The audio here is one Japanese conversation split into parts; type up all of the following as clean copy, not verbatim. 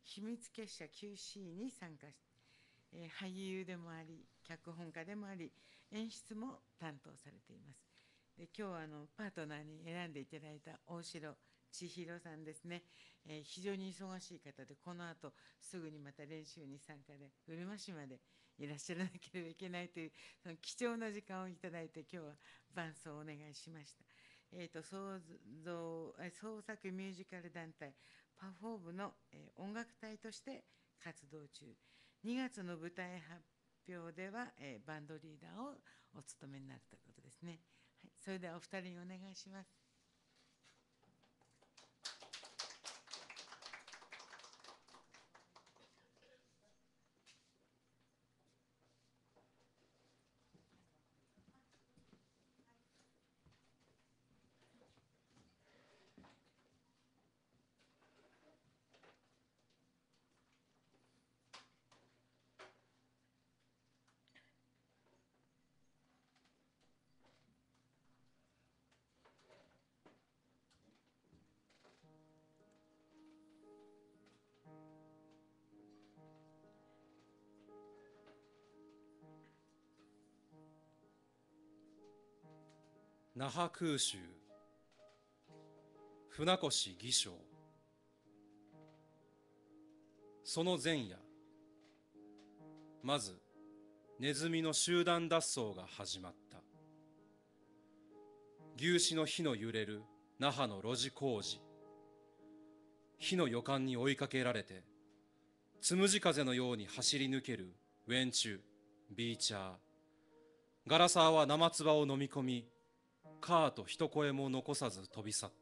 秘密結社 QC に参加し、俳優でもあり、脚本家でもあり、演出も担当されています。で今日はパートナーに選んでいただいた大城千尋さんですね、非常に忙しい方で、この後すぐにまた練習に参加で、うるま市までいらっしゃらなければいけないという、その貴重な時間をいただいて、今日は伴奏をお願いしました。創作ミュージカル団体パフォー部の、音楽隊として活動中。2月の舞台発表では、バンドリーダーをお務めになるということですね。はい、それではお二人にお願いします。 那覇空襲、船越義将。その前夜、まずネズミの集団脱走が始まった。牛脂の火の揺れる那覇の路地工事。火の予感に追いかけられて、つむじ風のように走り抜けるウェンチュ、ビーチャー。ガラサーは生唾を飲み込み、カーと一声も残さず飛び去った。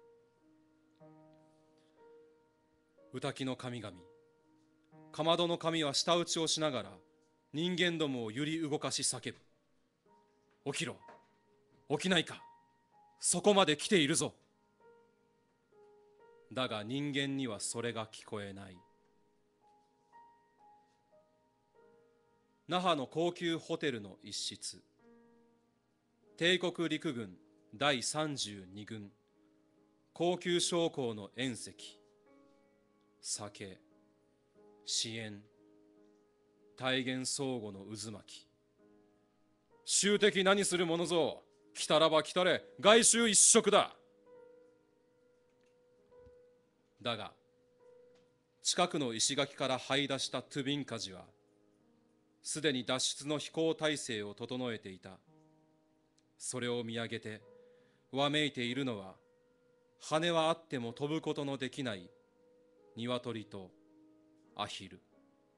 歌木の神々、かまどの神は舌打ちをしながら人間どもを揺り動かし叫ぶ。起きろ、起きないか、そこまで来ているぞ。だが人間にはそれが聞こえない。那覇の高級ホテルの一室。帝国陸軍第32軍高級将校の宴席。酒、支援、大言相互の渦巻き。衆敵何する者ぞ、来たらば来たれ、外周一色だ。だが近くの石垣から這い出したトゥビンカジはすでに脱出の飛行態勢を整えていた。それを見上げてわめいているのは、羽はあっても飛ぶことのできない鶏とアヒル。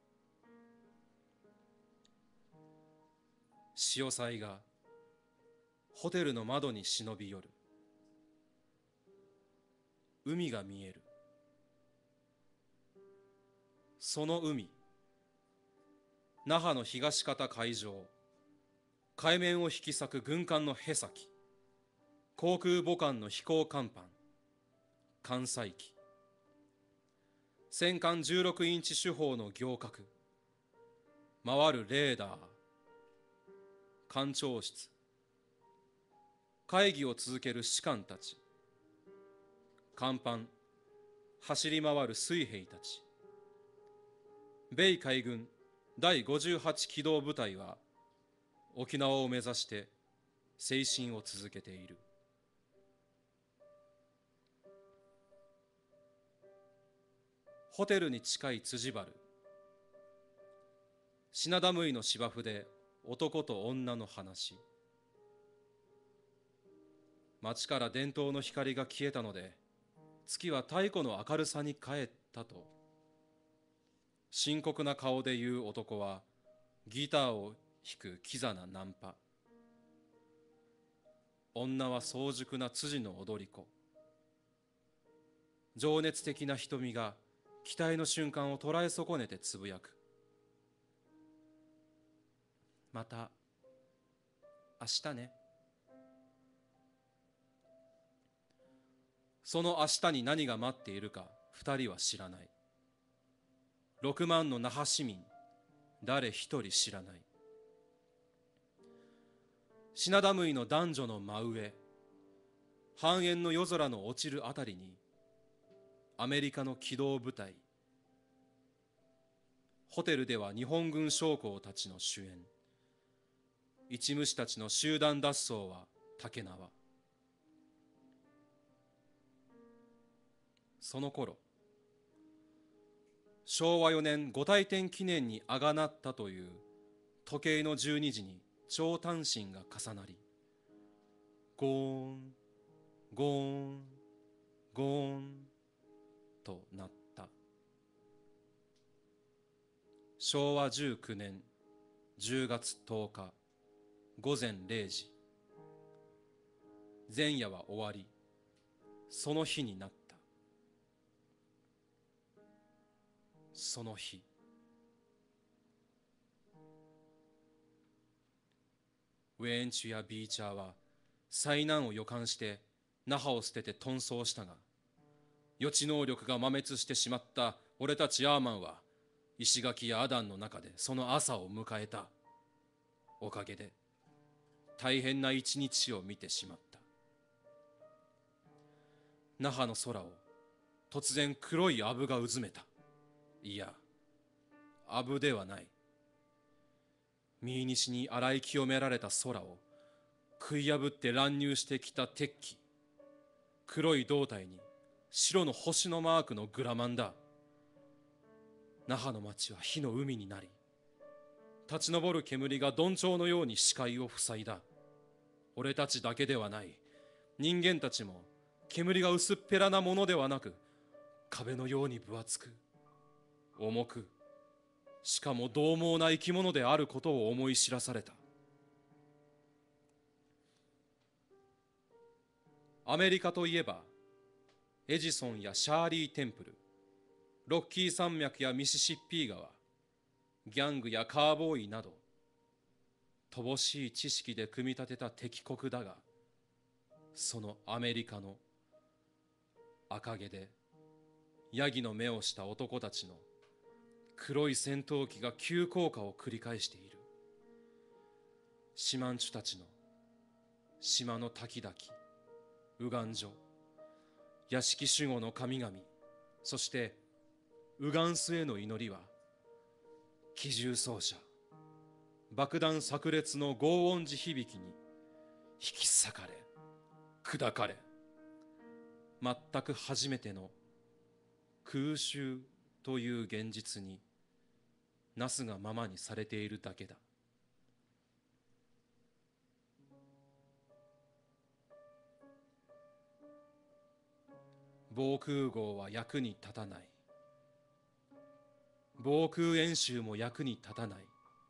潮騒がホテルの窓に忍び寄る。海が見える。その海、那覇の東方海上、海面を引き裂く軍艦の舳先、航空母艦の飛行甲板、艦載機、戦艦16インチ主砲の行角、回るレーダー、艦長室、会議を続ける士官たち、甲板、走り回る水兵たち。米海軍第58機動部隊は沖縄を目指して前進を続けている。ホテルに近い辻原。品田むいの芝生で男と女の話。街から伝統の光が消えたので、月は太古の明るさに帰ったと深刻な顔で言う男は、ギターを弾くキザなナンパ。女は早熟な辻の踊り子。情熱的な瞳が期待の瞬間を捉え損ねてつぶやく。また明日ね。その明日に何が待っているか二人は知らない。6万の那覇市民、誰一人知らない。品田むいの男女の真上、半円の夜空の落ちるあたりに、アメリカの機動部隊ホテルでは日本軍将校たちの主演、一虫たちの集団脱走は竹縄。その頃、昭和4年御大典記念にあがなったという時計の12時に長短針が重なり、ゴーン、ゴーン、ゴーンとなった。昭和19年10月10日午前0時、前夜は終わり、その日になった。その日、ウェーンチュやビーチャーは災難を予感して那覇を捨てて遁走したが、予知能力が麻滅してしまった俺たちアーマンは石垣やアダンの中でその朝を迎えた。おかげで大変な一日を見てしまった。那覇の空を突然黒いアブがうずめた。いや、アブではない。右西に洗い清められた空を食い破って乱入してきた鉄器。黒い胴体に白の星のマークのグラマンだ。那覇の町は火の海になり、立ち上る煙が鈍鳥のように視界を塞いだ。俺たちだけではない。人間たちも煙が薄っぺらなものではなく、壁のように分厚く、重く、しかも獰猛な生き物であることを思い知らされた。アメリカといえば、エジソンやシャーリー・テンプル、ロッキー山脈やミシシッピー川、ギャングやカーボーイなど、乏しい知識で組み立てた敵国だが、そのアメリカの赤毛でヤギの目をした男たちの黒い戦闘機が急降下を繰り返している。シマンチュたちの島の滝々、右岸所、屋敷守護の神々、そして右岸巣への祈りは、機銃掃射、爆弾炸裂の轟音地響きに引き裂かれ、砕かれ、全く初めての空襲という現実になすがままにされているだけだ。防空壕は役に立たない。防空演習も役に立たない。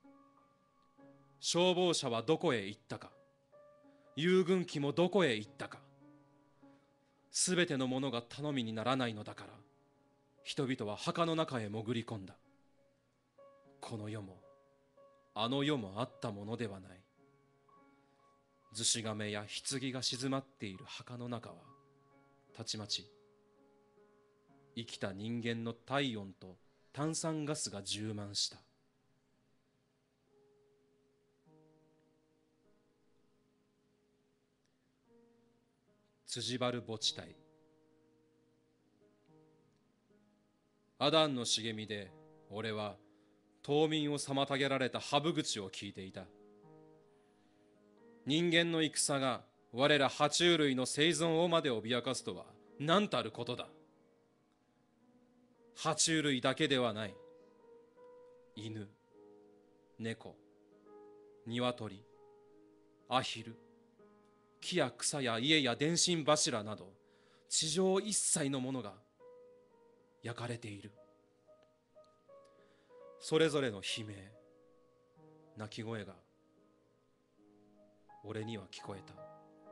消防車はどこへ行ったか。遊軍機もどこへ行ったか。すべてのものが頼みにならないのだから、人々は墓の中へ潜り込んだ。この世もあの世もあったものではない。厨子亀や棺が静まっている墓の中は、たちまち生きた人間の体温と炭酸ガスが充満した。辻原墓地帯。アダンの茂みで俺は冬眠を妨げられたハブ口を聞いていた。人間の戦が我ら爬虫類の生存をまで脅かすとは何たることだ。爬虫類だけではない。犬、猫、鶏、アヒル、木や草や家や電信柱など地上一切のものが焼かれている。それぞれの悲鳴、鳴き声が俺には聞こえた。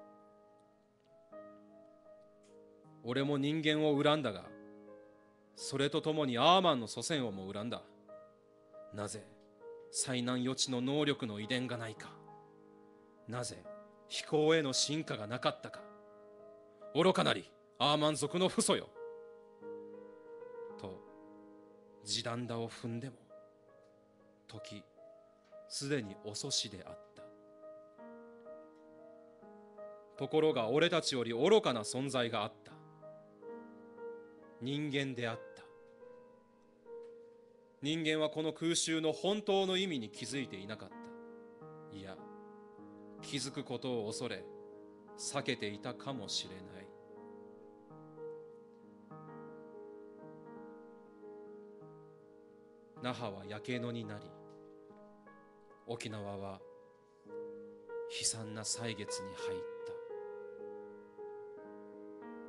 俺も人間を恨んだが、それとともにアーマンの祖先をも恨んだ。なぜ災難予知の能力の遺伝がないか。なぜ飛行への進化がなかったか。愚かなりアーマン族の父祖よ。と地団打を踏んでも、時すでに遅しであった。ところが俺たちより愚かな存在があった。人間であった。 人間はこの空襲の本当の意味に気づいていなかった。いや、気づくことを恐れ避けていたかもしれない。那覇は焼け野になり、沖縄は悲惨な歳月に入った。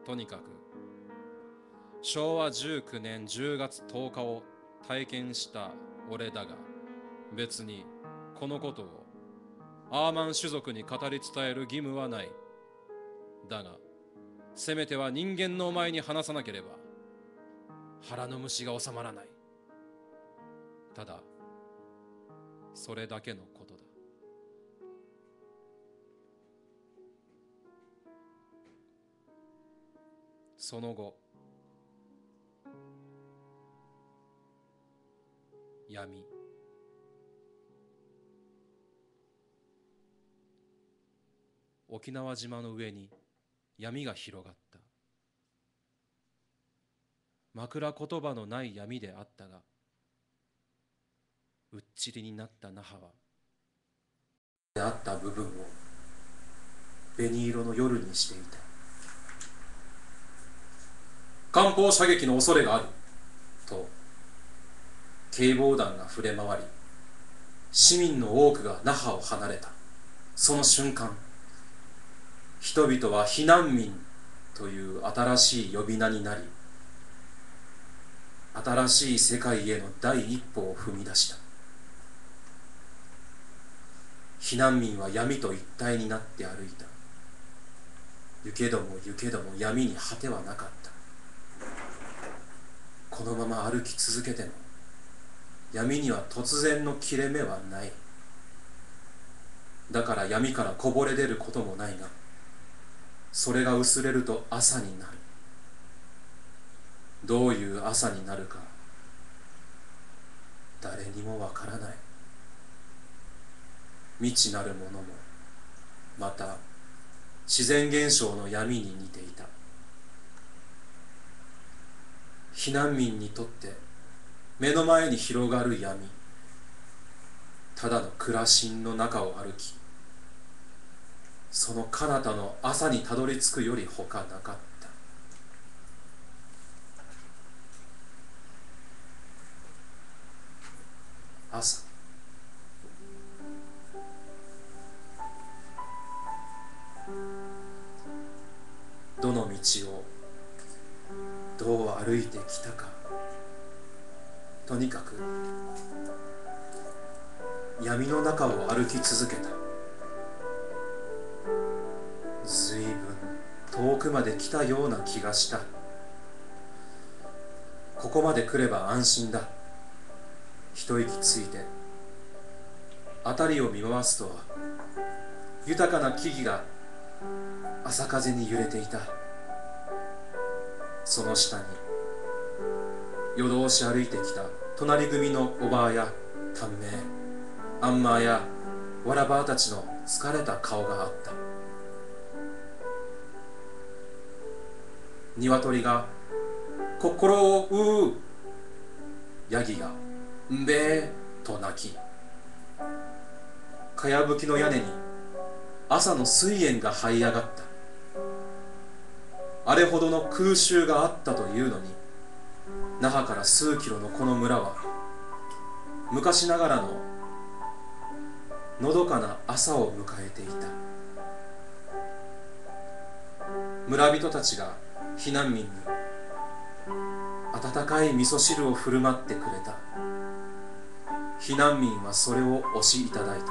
とにかく昭和19年10月10日を体験した俺だが、別にこのことをアーマン種族に語り伝える義務はない。だがせめては人間のお前に話さなければ腹の虫が収まらない。ただそれだけのことだ。その後、闇。沖縄島の上に闇が広がった。枕言葉のない闇であったが、うっちりになった那覇はであった部分を紅色の夜にしていた。艦砲射撃の恐れがあると警棒弾が触れ回り、市民の多くが那覇を離れた。その瞬間、人々は避難民という新しい呼び名になり、新しい世界への第一歩を踏み出した。避難民は闇と一体になって歩いた。行けども行けども闇に果てはなかった。このまま歩き続けても闇には突然の切れ目はない。だから闇からこぼれ出ることもないが、それが薄れると朝になる。どういう朝になるか誰にもわからない。未知なるものもまた自然現象の闇に似ていた。避難民にとって目の前に広がる闇、ただの暮らしの中を歩き、その彼方の朝にたどり着くよりほかなかった。朝、どの道をどう歩いてきたか、とにかく闇の中を歩き続けた。ずいぶん遠くまで来たような気がした。ここまで来れば安心だ。一息ついて辺りを見回すと、豊かな木々が朝風に揺れていた。その下に夜通し歩いてきた隣組のおばあや短命アンマーやわらばたちの疲れた顔があった。鶏が心をうう、ヤギがんべえと鳴き、かやぶきの屋根に朝の水煙が這い上がった。あれほどの空襲があったというのに、那覇から数キロのこの村は昔ながらののどかな朝を迎えていた。村人たちが避難民に温かい味噌汁を振る舞ってくれた。避難民はそれをおしいただいた。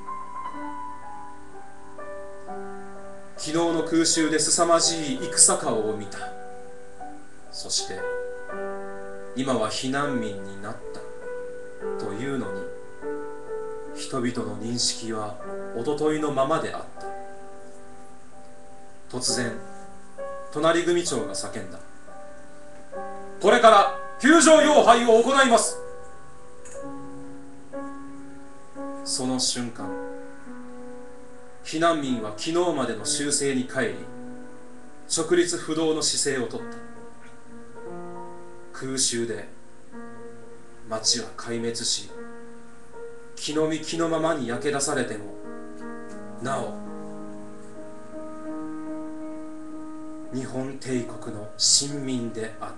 昨日の空襲で凄まじい戦顔を見た。そして今は避難民になったというのに、人々の認識はおとといのままであった。突然隣組長が叫んだ。これから救助要配を行います。その瞬間、避難民は昨日までの習性に帰り、直立不動の姿勢をとった。空襲で町は壊滅し、気の身気のままに焼け出されてもなお日本帝国の臣民であった。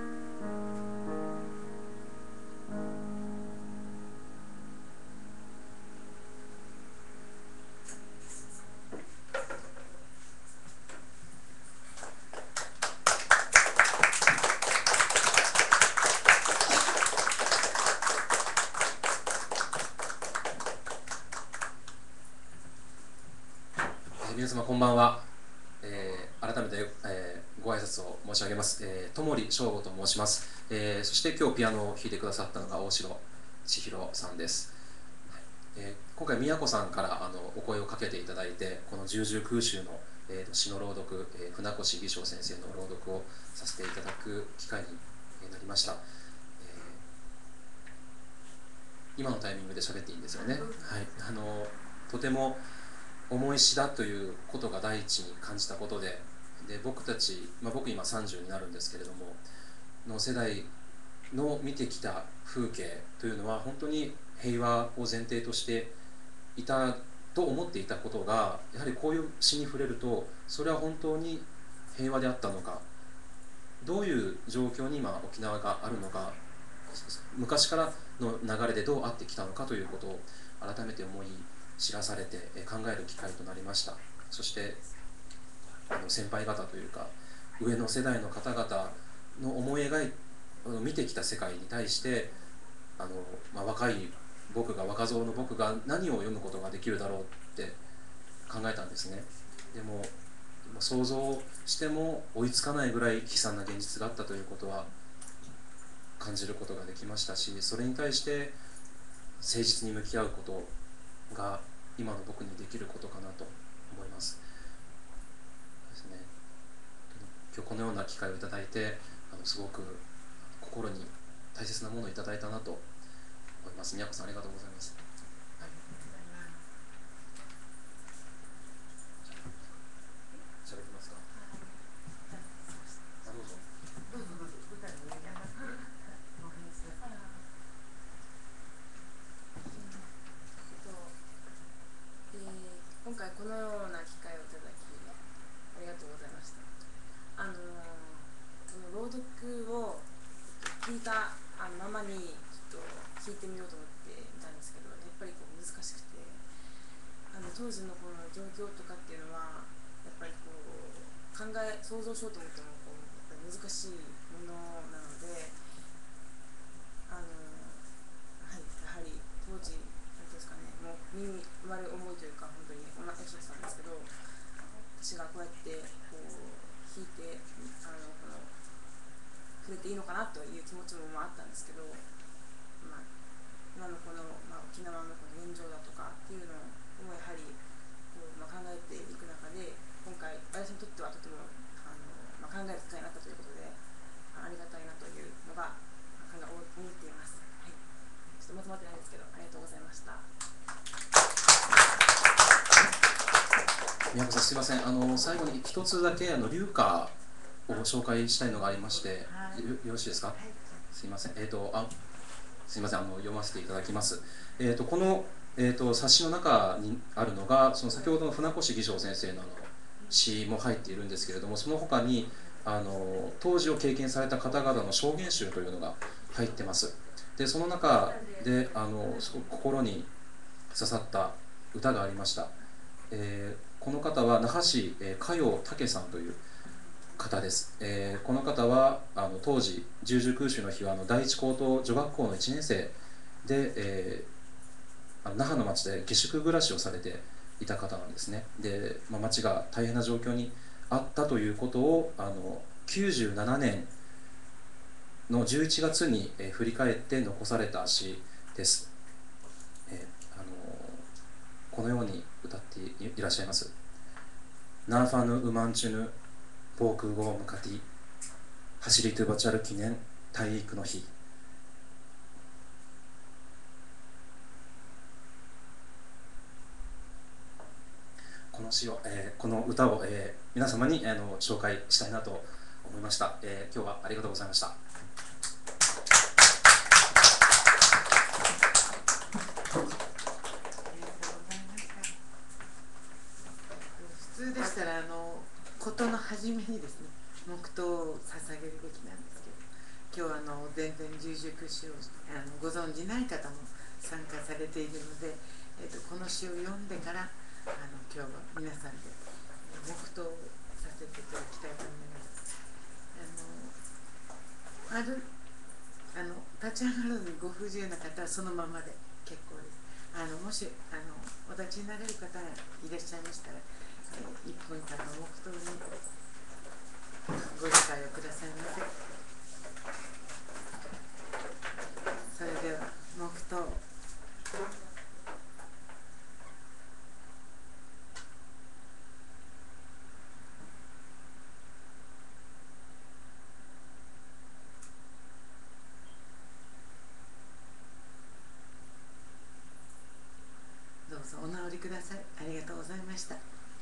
皆様こんばんは。改めて、ご挨拶を申し上げます。戸森翔吾と申します。そして今日ピアノを弾いてくださったのが大城千尋さんです。今回宮子さんからお声をかけていただいて、この十々空襲の、詩の朗読、船越義正先生の朗読をさせていただく機会になりました。今のタイミングで喋っていいんですよね。はい、とても重い詩だということが第一に感じたことで、僕たち、僕今30になるんですけれどもの世代の見てきた風景というのは本当に平和を前提としていたと思っていたことが、やはりこういう詩に触れるとそれは本当に平和であったのか、どういう状況に今沖縄があるのか、昔からの流れでどうあってきたのかということを改めて思い知らされて考える機会となりました。そして先輩方というか上の世代の方々の思い描い見てきた世界に対して若い僕が若造の僕が何を読むことができるだろうって考えたんですね。でも想像しても追いつかないぐらい悲惨な現実があったということは感じることができましたし、それに対して誠実に向き合うことが今の僕にできることかなと思います。ですね、今日このような機会をいただいてすごく心に大切なものをいただいたなと思います。宮子さんありがとうございます。喋ってますか？どうぞ。 今回このような機会をいただきありがとうございました。この朗読を聞いたままにちょっと聞いてみようと思ってみたんですけど、やっぱりこう難しくて、当時のこの状況とかっていうのはやっぱりこう想像しようと思ってもこうやっぱり難しいものなので、はい、やはり当時何ですかね、もう身に生まれる思いというか本当におっしゃってたんですけど、私がこうやってこう弾いてこの触れていいのかなという気持ちもあったんですけど、今のこの、沖縄のこの現状だとかっていうのをやはりこう、考えていく中で、今回私にとってはとても考える機会になったということでありがたいなというのが思っています。はい、ちょっとまとまってないですけどありがとうございました。 宮子さんすいません、最後に一つだけ流歌を紹介したいのがありまして、よろしいですか？すいません、すいません、読ませていただきます。この、冊子の中にあるのがその先ほどの船越義正先生の詩も入っているんですけれども、その他に当時を経験された方々の証言集というのが入ってます。でその中ですごく心に刺さった歌がありました。この方は那覇市加陽武さんという方です。この方は当時十々空襲の日は第一高等女学校の1年生で、那覇の町で下宿暮らしをされていた方なんですね。で、町が大変な状況にあったということを97年の11月に振り返って残された詩です。このように歌っていらっしゃいます。ナーファヌウマンチュヌ防空壕ムカティ走りトゥバチャル記念体育の日。この詩を、この歌を、皆様に紹介したいなと思いました。今日はありがとうございました。 十字句詩をご存じない方も参加されているので、この詩を読んでから今日は皆さんで黙祷をさせていただきたいと思います。立ち上がるのにご不自由な方はそのままで結構です。もしお立ちになれる方がいらっしゃいましたら、1分間の黙祷にご理解をくださいませ。それでは黙祷。どうぞお直りください。ありがとうございました。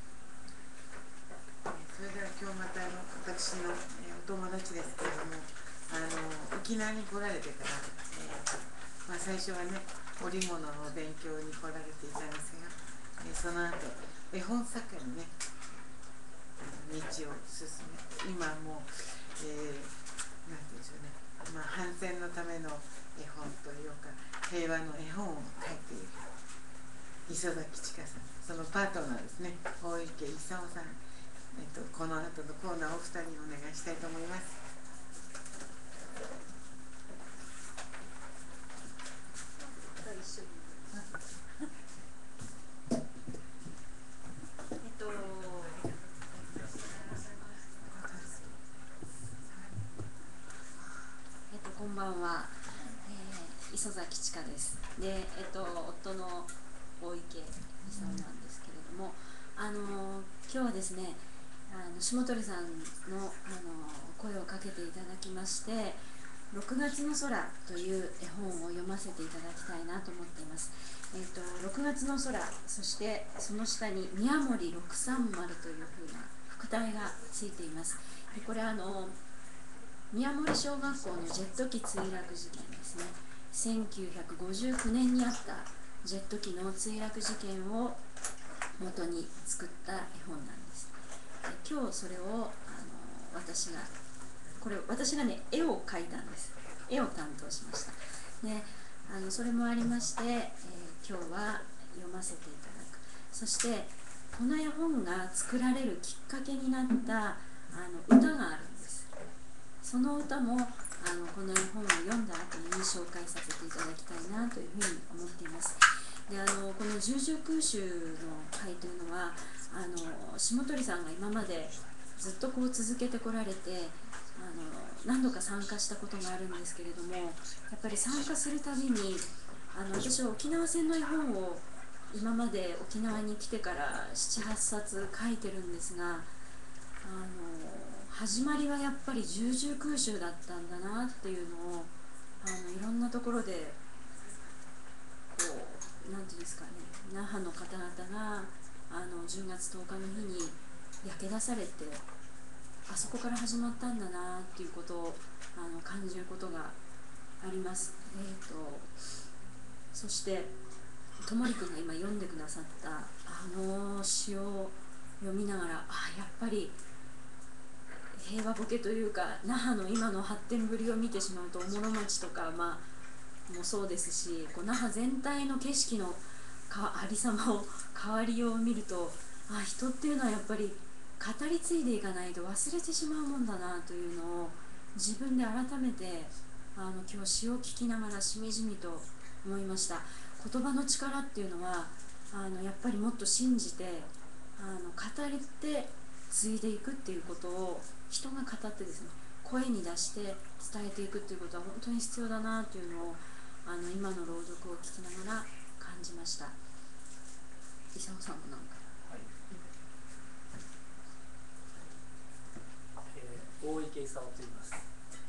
それでは今日また私のお友達ですけれども、沖縄に来られてから、最初はね織物の勉強に来られていたんですが、その後絵本作家にね道を進め、今もなんていうんでしょうね、反戦のための絵本というか平和の絵本を書いている磯崎千佳さん、そのパートナーですね、大池勲さん、この後のコーナーをお二人にお願いしたいと思います。 こんばんは、磯崎千佳です。で、夫の大池勲なんですけれども、今日はですね、下鳥さんの、声をかけていただきまして、6月の空という絵本を読ませていただきたいなと思っています。6月の空、そしてその下に宮森630というふうな副題がついています。でこれ宮森小学校のジェット機墜落事件ですね。1959年にあったジェット機の墜落事件を元に作った絵本なんです。今日それを私がね絵を描いたんです。絵を担当しました。でそれもありまして、今日は読ませていただく。そしてこの絵本が作られるきっかけになった歌があるんです。その歌もこの絵本を読んだ後に紹介させていただきたいなというふうに思っています。でこの十字空襲の会というのは下鳥さんが今までずっとこう続けてこられて何度か参加したことがあるんですけれども、やっぱり参加するたびに私は沖縄戦の絵本を今まで沖縄に来てから7、8冊書いてるんですが、始まりはやっぱり十字空襲だったんだなっていうのをいろんなところでこうなんていうんですかね、那覇の方々が10月10日の日に焼け出されて、あそこから始まったんだなっていうことを感じることがあります。そしてともりくんが今読んでくださった詩を読みながら、やっぱり平和ボケというか那覇の今の発展ぶりを見てしまうと、小諸町とかもそうですし、那覇全体の景色のありさまを変わりようを見ると、人っていうのはやっぱり語り継いでいかないと忘れてしまうもんだなというのを自分で改めて今日詩を聞きながらしみじみと思いました。言葉の力っていうのはやっぱりもっと信じて語って継いでいくっていうことを人が語ってですね、声に出して伝えていくっていうことは本当に必要だなというのを今の朗読を聞きながら感じました。功さんもなんか。 大池功と言います。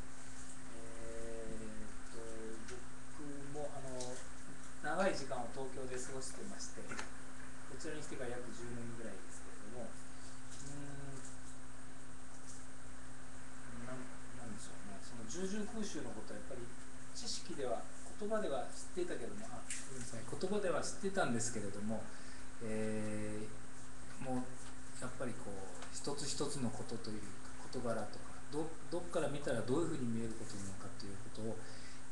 僕も長い時間を東京で過ごしていまして、こちらに来てから約10年ぐらいですけれども、なんでしょうね、その十字空襲のことはやっぱり知識では言葉では知っていたけども、言葉では知っていたんですけれども、もうやっぱりこう一つ一つのことというか事柄とかどっから見たらどういうふうに見えることなのかということを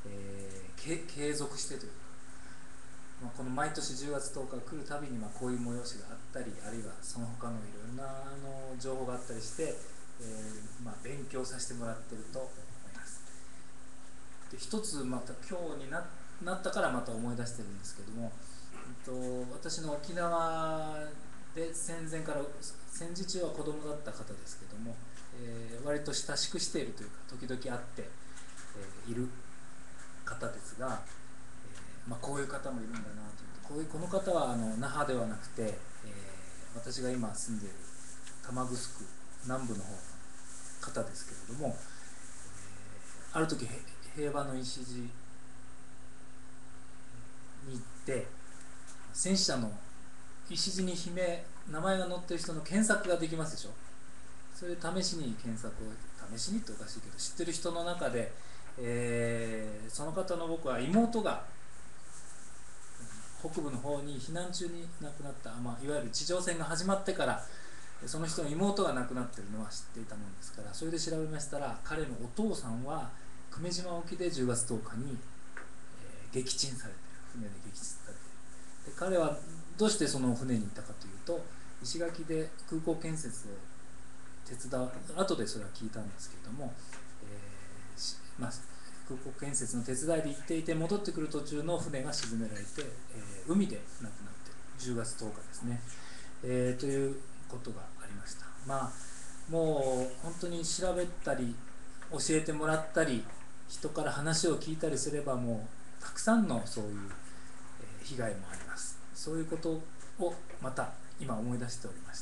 継続してというか、この毎年10月10日来るたびにこういう催しがあったり、あるいはその他のいろんな情報があったりして、勉強させてもらってると思います。で一つまた今日になったからまた思い出してるんですけども、私の沖縄で戦時中は子供だった方ですけども、割と親しくしているというか時々会って、いる方ですが、こういう方もいるんだなと思って、この方は那覇ではなくて、私が今住んでいる玉城南部の方の方ですけれども、ある時平和の礎に行って戦死者の礎に名前が載ってる人の検索ができますでしょ。それで試しに検索を試しにっておかしいけど知ってる人の中で、その方の僕は妹が北部の方に避難中に亡くなった、いわゆる地上戦が始まってからその人の妹が亡くなっているのは知っていたものですから、それで調べましたら彼のお父さんは久米島沖で10月10日に、撃沈されている、船で撃沈されている。で彼はどうしてその船に行ったかというと、石垣で空港建設を手伝う、後でそれは聞いたんですけれども、空港建設の手伝いで行っていて戻ってくる途中の船が沈められて、海で亡くなって10月10日ですね、ということがありました。もう本当に調べたり教えてもらったり人から話を聞いたりすればもうたくさんのそういう被害もあります。そういうことをまた今思い出しておりました。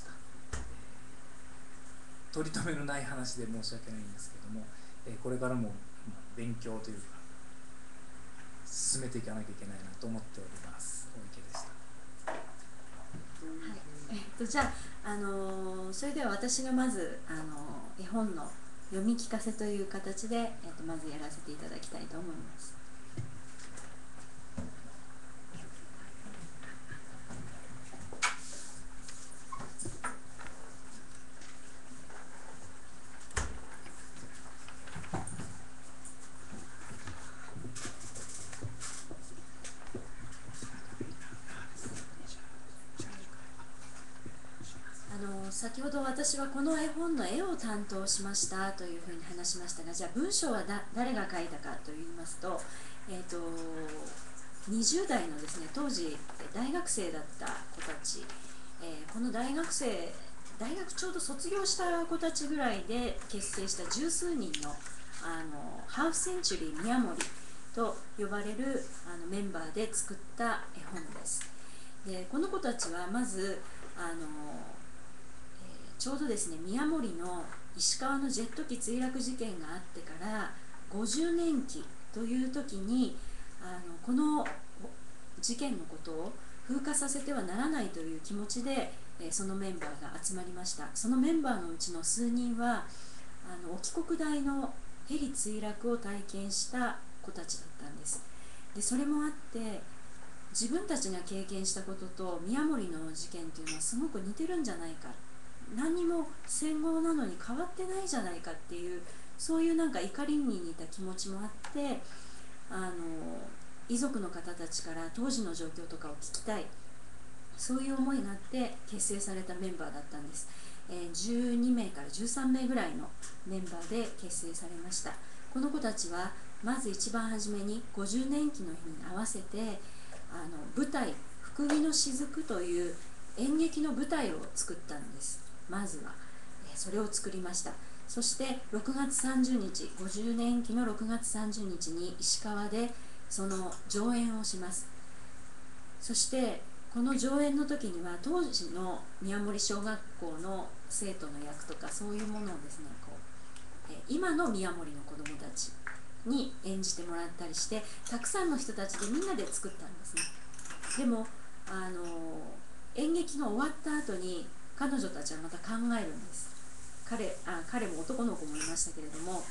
取り留めのない話で申し訳ないんですけども、これからも勉強というか進めていかなきゃいけないなと思っております。大池でした。 じゃあ、それでは私がまず絵本の読み聞かせという形で、まずやらせていただきたいと思います。先ほど私はこの絵本の絵を担当しましたというふうに話しましたが、じゃあ文章は誰が書いたかといいますと、20代のですね、当時大学生だった子たち、この大学ちょうど卒業した子たちぐらいで結成した十数人のハーフセンチュリー宮森と呼ばれるメンバーで作った絵本です。でこの子たちはまずちょうどですね、宮森の石川のジェット機墜落事件があってから50年期という時にこの事件のことを風化させてはならないという気持ちでそのメンバーが集まりました。そのメンバーのうちの数人は沖国大のヘリ墜落を体験した子たちだったんです。でそれもあって自分たちが経験したことと宮森の事件というのはすごく似てるんじゃないか、何にも戦後なのに変わってないじゃないかっていう、そういうなんか怒りに似た気持ちもあって、遺族の方たちから当時の状況とかを聞きたい、そういう思いがあって結成されたメンバーだったんです。12名から13名ぐらいのメンバーで結成されました。この子たちはまず一番初めに50年期の日に合わせて舞台「福木の雫」という演劇の舞台を作ったんです。まずはそれを作りました。そして6月30日50年期の6月30日に石川でその上演をします。そしてこの上演の時には当時の宮森小学校の生徒の役とかそういうものをですね、今の宮森の子どもたちに演じてもらったりして、たくさんの人たちでみんなで作ったんですね。でも演劇が終わった後に彼女たちはまた考えるんです。彼も男の子もいましたけれども、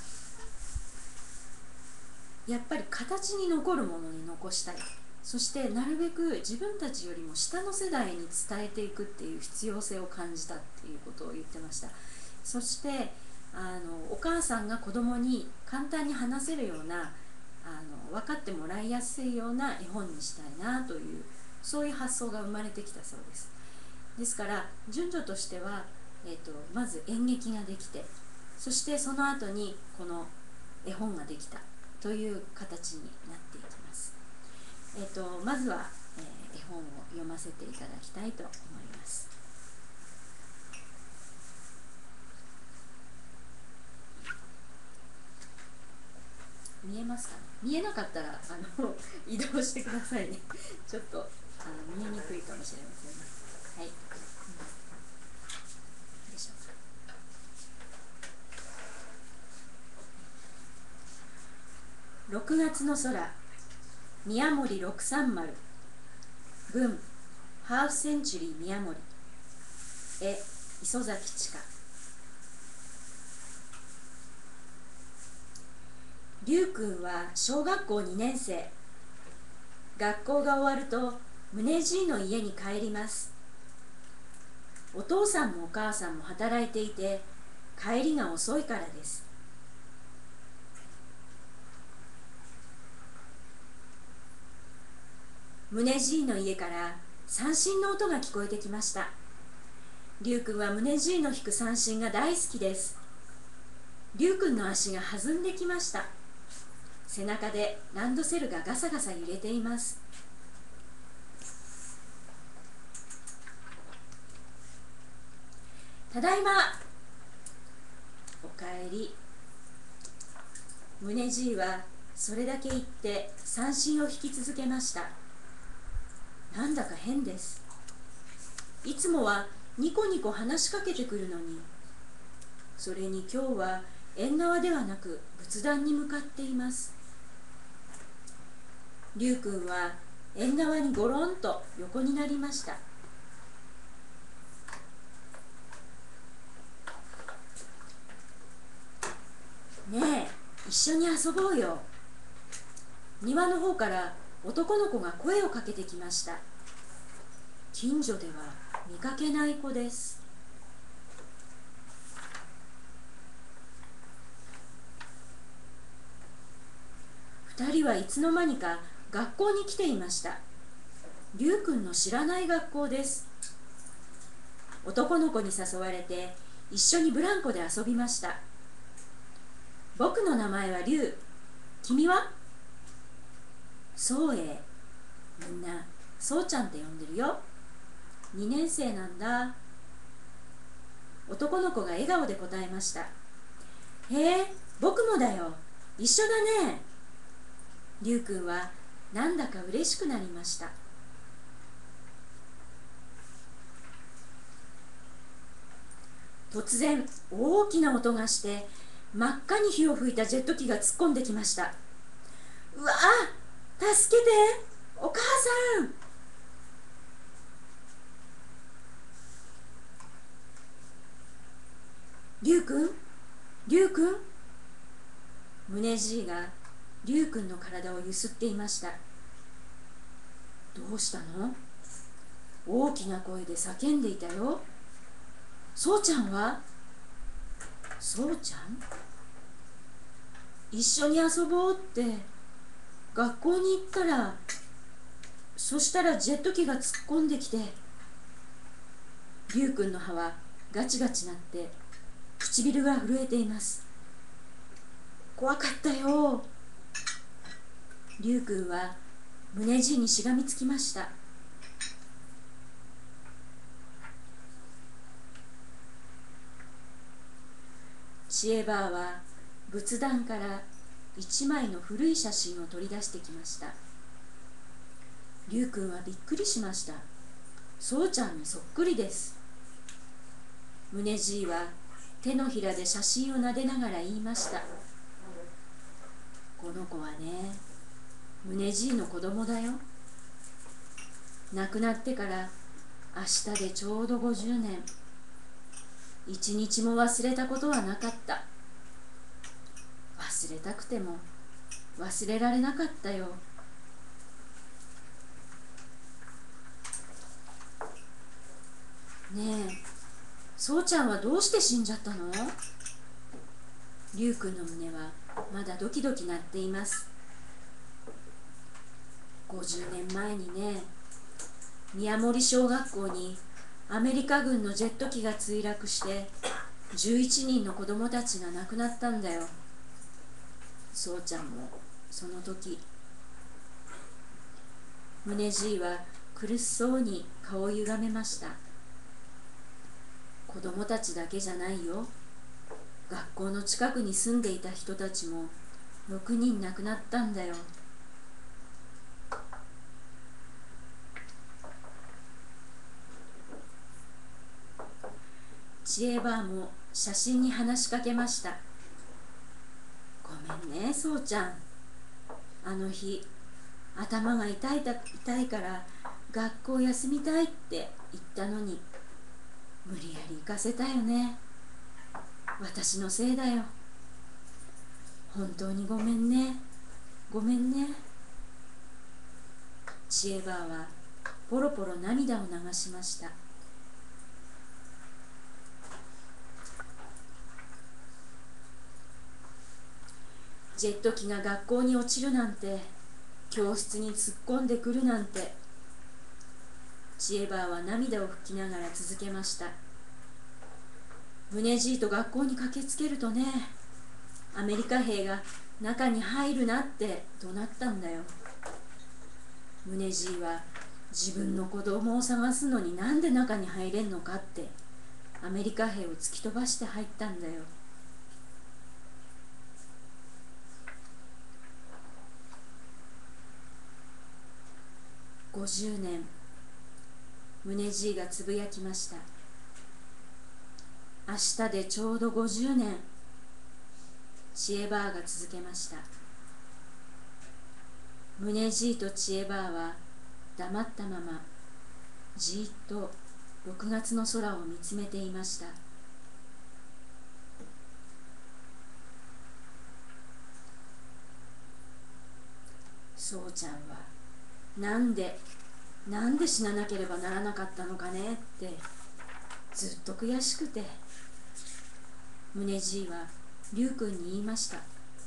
やっぱり形に残るものに残したい、そしてなるべく自分たちよりも下の世代に伝えていくっていう必要性を感じたっていうことを言ってました。そしてお母さんが子供に簡単に話せるような分かってもらいやすいような絵本にしたいなという、そういう発想が生まれてきたそうです。ですから順序としては、まず演劇ができて、そしてその後にこの絵本ができたという形になっていきます。まずは、絵本を読ませていただきたいと思います。見えますかね。見えなかったら移動してくださいね。ちょっと見えにくいかもしれませんね。はい。よいしょ。6月の空、宮森630、文ハーフセンチュリー宮森、絵磯崎千佳。龍君は小学校2年生。学校が終わると宗じいの家に帰ります。お父さんもお母さんも働いていて帰りが遅いからです。宗じいの家から三線の音が聞こえてきました。龍君は宗じいの弾く三線が大好きです。龍君の足が弾んできました。背中でランドセルがガサガサ揺れています。ただいま。おかえり。宗じいはそれだけ言って三線を弾き続けました。なんだか変です。いつもはニコニコ話しかけてくるのに、それに今日は縁側ではなく仏壇に向かっています。龍君は縁側にゴロンと横になりました。ねえ、一緒に遊ぼうよ。庭の方から男の子が声をかけてきました。近所では見かけない子です。2人はいつの間にか学校に来ていました。龍君の知らない学校です。男の子に誘われて一緒にブランコで遊びました。僕の名前は龍。君は？そうえ。みんなそうちゃんって呼んでるよ。2年生なんだ。男の子が笑顔で答えました。へえ、僕もだよ。一緒だね。龍君はなんだか嬉しくなりました。突然大きな音がして真っ赤に火を吹いたジェット機が突っ込んできました。うわあ、助けて、お母さん。龍君、龍君。宗じいが龍君の体をゆすっていました。どうしたの？大きな声で叫んでいたよ。そうちゃんは？そうちゃん？一緒に遊ぼうって学校に行ったら、そしたらジェット機が突っ込んできて、龍君の歯はガチガチなって唇が震えています。怖かったよ。龍君は宗じいにしがみつきました。知恵ばあは仏壇から一枚の古い写真を取り出してきました。龍君はびっくりしました。そうちゃんにそっくりです。宗じいは手のひらで写真を撫でながら言いました。この子はね、宗じいの子供だよ。亡くなってから明日でちょうど50年。一日も忘れたことはなかった。忘れたくても忘れられなかったよ。ねえ、そうちゃんはどうして死んじゃったの？龍君の胸はまだドキドキ鳴っています。 50年前にね、宮森小学校にアメリカ軍のジェット機が墜落して11人の子供たちが亡くなったんだよ。そうちゃんもその時。宗じいは苦しそうに顔を歪めました。子供たちだけじゃないよ。学校の近くに住んでいた人たちも6人亡くなったんだよ。知恵ばあも写真に話しかけました。ごめんね、そうちゃん。あの日、頭が痛いから学校休みたいって言ったのに、無理やり行かせたよね。私のせいだよ。本当にごめんね。ごめんね。知恵ばあはポロポロ涙を流しました。ジェット機が学校に落ちるなんて、教室に突っ込んでくるなんて。知恵ばあは涙を拭きながら続けました。宗じいと学校に駆けつけるとね、アメリカ兵が中に入るなって怒鳴ったんだよ。宗じいは自分の子供を探すのになんで中に入れんのかってアメリカ兵を突き飛ばして入ったんだよ。50年、宗じいがつぶやきました。明日でちょうど50年。知恵ばあが続けました。宗じいと知恵ばあは黙ったままじっと6月の空を見つめていました。そうちゃんはなんで死ななければならなかったのかねってずっと悔しくて、宗じいは龍君に言いました。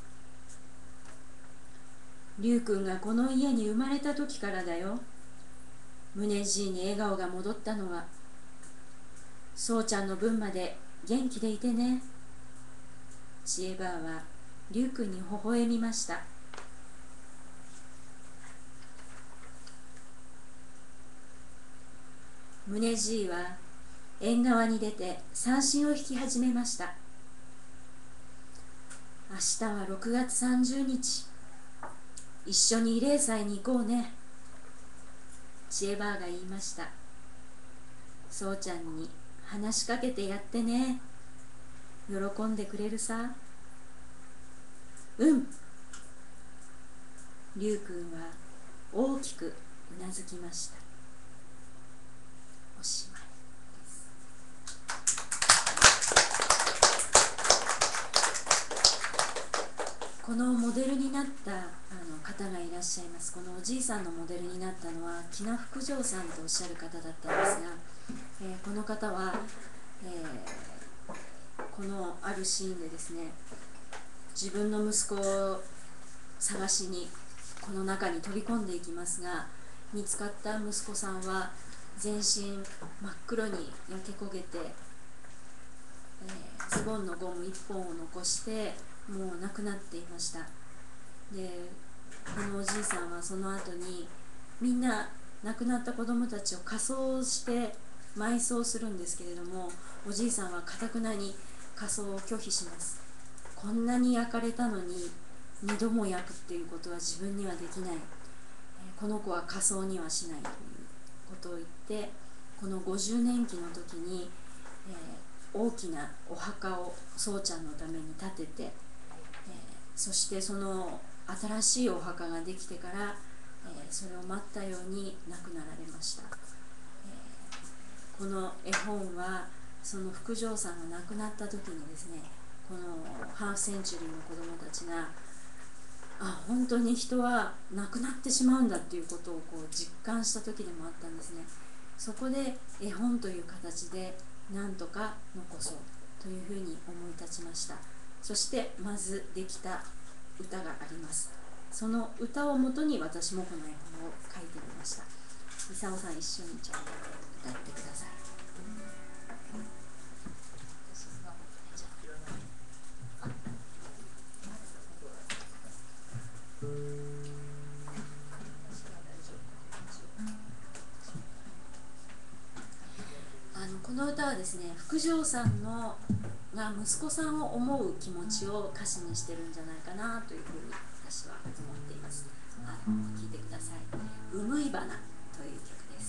龍君がこの家に生まれた時からだよ。宗じいに笑顔が戻ったのは。そうちゃんの分まで元気でいてね。知恵ばあは龍君に微笑みました。宗じいは縁側に出て三線を弾き始めました。明日は6月30日。一緒に慰霊祭に行こうね。知恵ばあが言いました。そうちゃんに話しかけてやってね。喜んでくれるさ。うん。龍君は大きくうなずきました。おしまい。このモデルになった方がいらっしゃいます。このおじいさんのモデルになったのは喜納福丈さんとおっしゃる方だったんですが、この方は、このあるシーンでですね、自分の息子を探しにこの中に飛び込んでいきますが、見つかった息子さんは全身真っ黒に焼け焦げて、ズボンのゴム1本を残してもう亡くなっていました。で、このおじいさんはその後にみんな亡くなった子供たちを火葬して埋葬するんですけれども、おじいさんはかたくなに火葬を拒否します。こんなに焼かれたのに2度も焼くっていうことは自分にはできない、この子は火葬にはしないということを言って、この50年期の時に、大きなお墓をそうちゃんのために建てて、そしてその新しいお墓ができてから、それを待ったように亡くなられました。この絵本はその福丈さんが亡くなった時にですね、このハーフセンチュリーの子どもたちが本当に人は亡くなってしまうんだっていうことを実感した時でもあったんですね。そこで絵本という形でなんとか残そうというふうに思い立ちました。そしてまずできた歌があります。 その歌をもとに私もこの絵本を書いてみました。伊佐尾さん、一緒にじゃあ歌ってください。この歌はですね、福城さんのが息子さんを思う気持ちを歌詞にしてるんじゃないかなというふうに私は思っています。聞いてください。うむい花という曲です。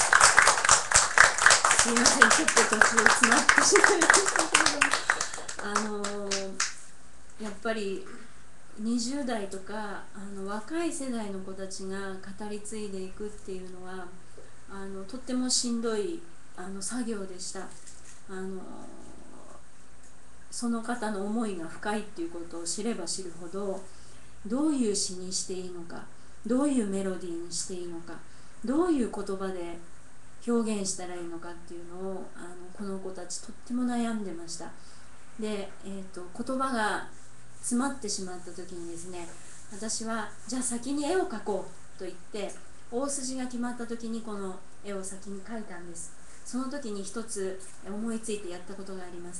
すいません、ちょっと途中詰まってしまいましたけれども、 ぱり20代とか若い世代の子たちが語り継いでいくっていうのはとってもしんどい作業でした。その方の思いが深いっていうことを知れば知るほど、どういう詩にしていいのか、どういうメロディーにしていいのか、どういう言葉で表現したらいいのかっていうのをこの子たちとっても悩んでました。で、言葉が詰まってしまった時にですね、私はじゃあ先に絵を描こうと言って大筋が決まった時にこの絵を先に描いたんです。その時に一つ思いついてやったことがあります。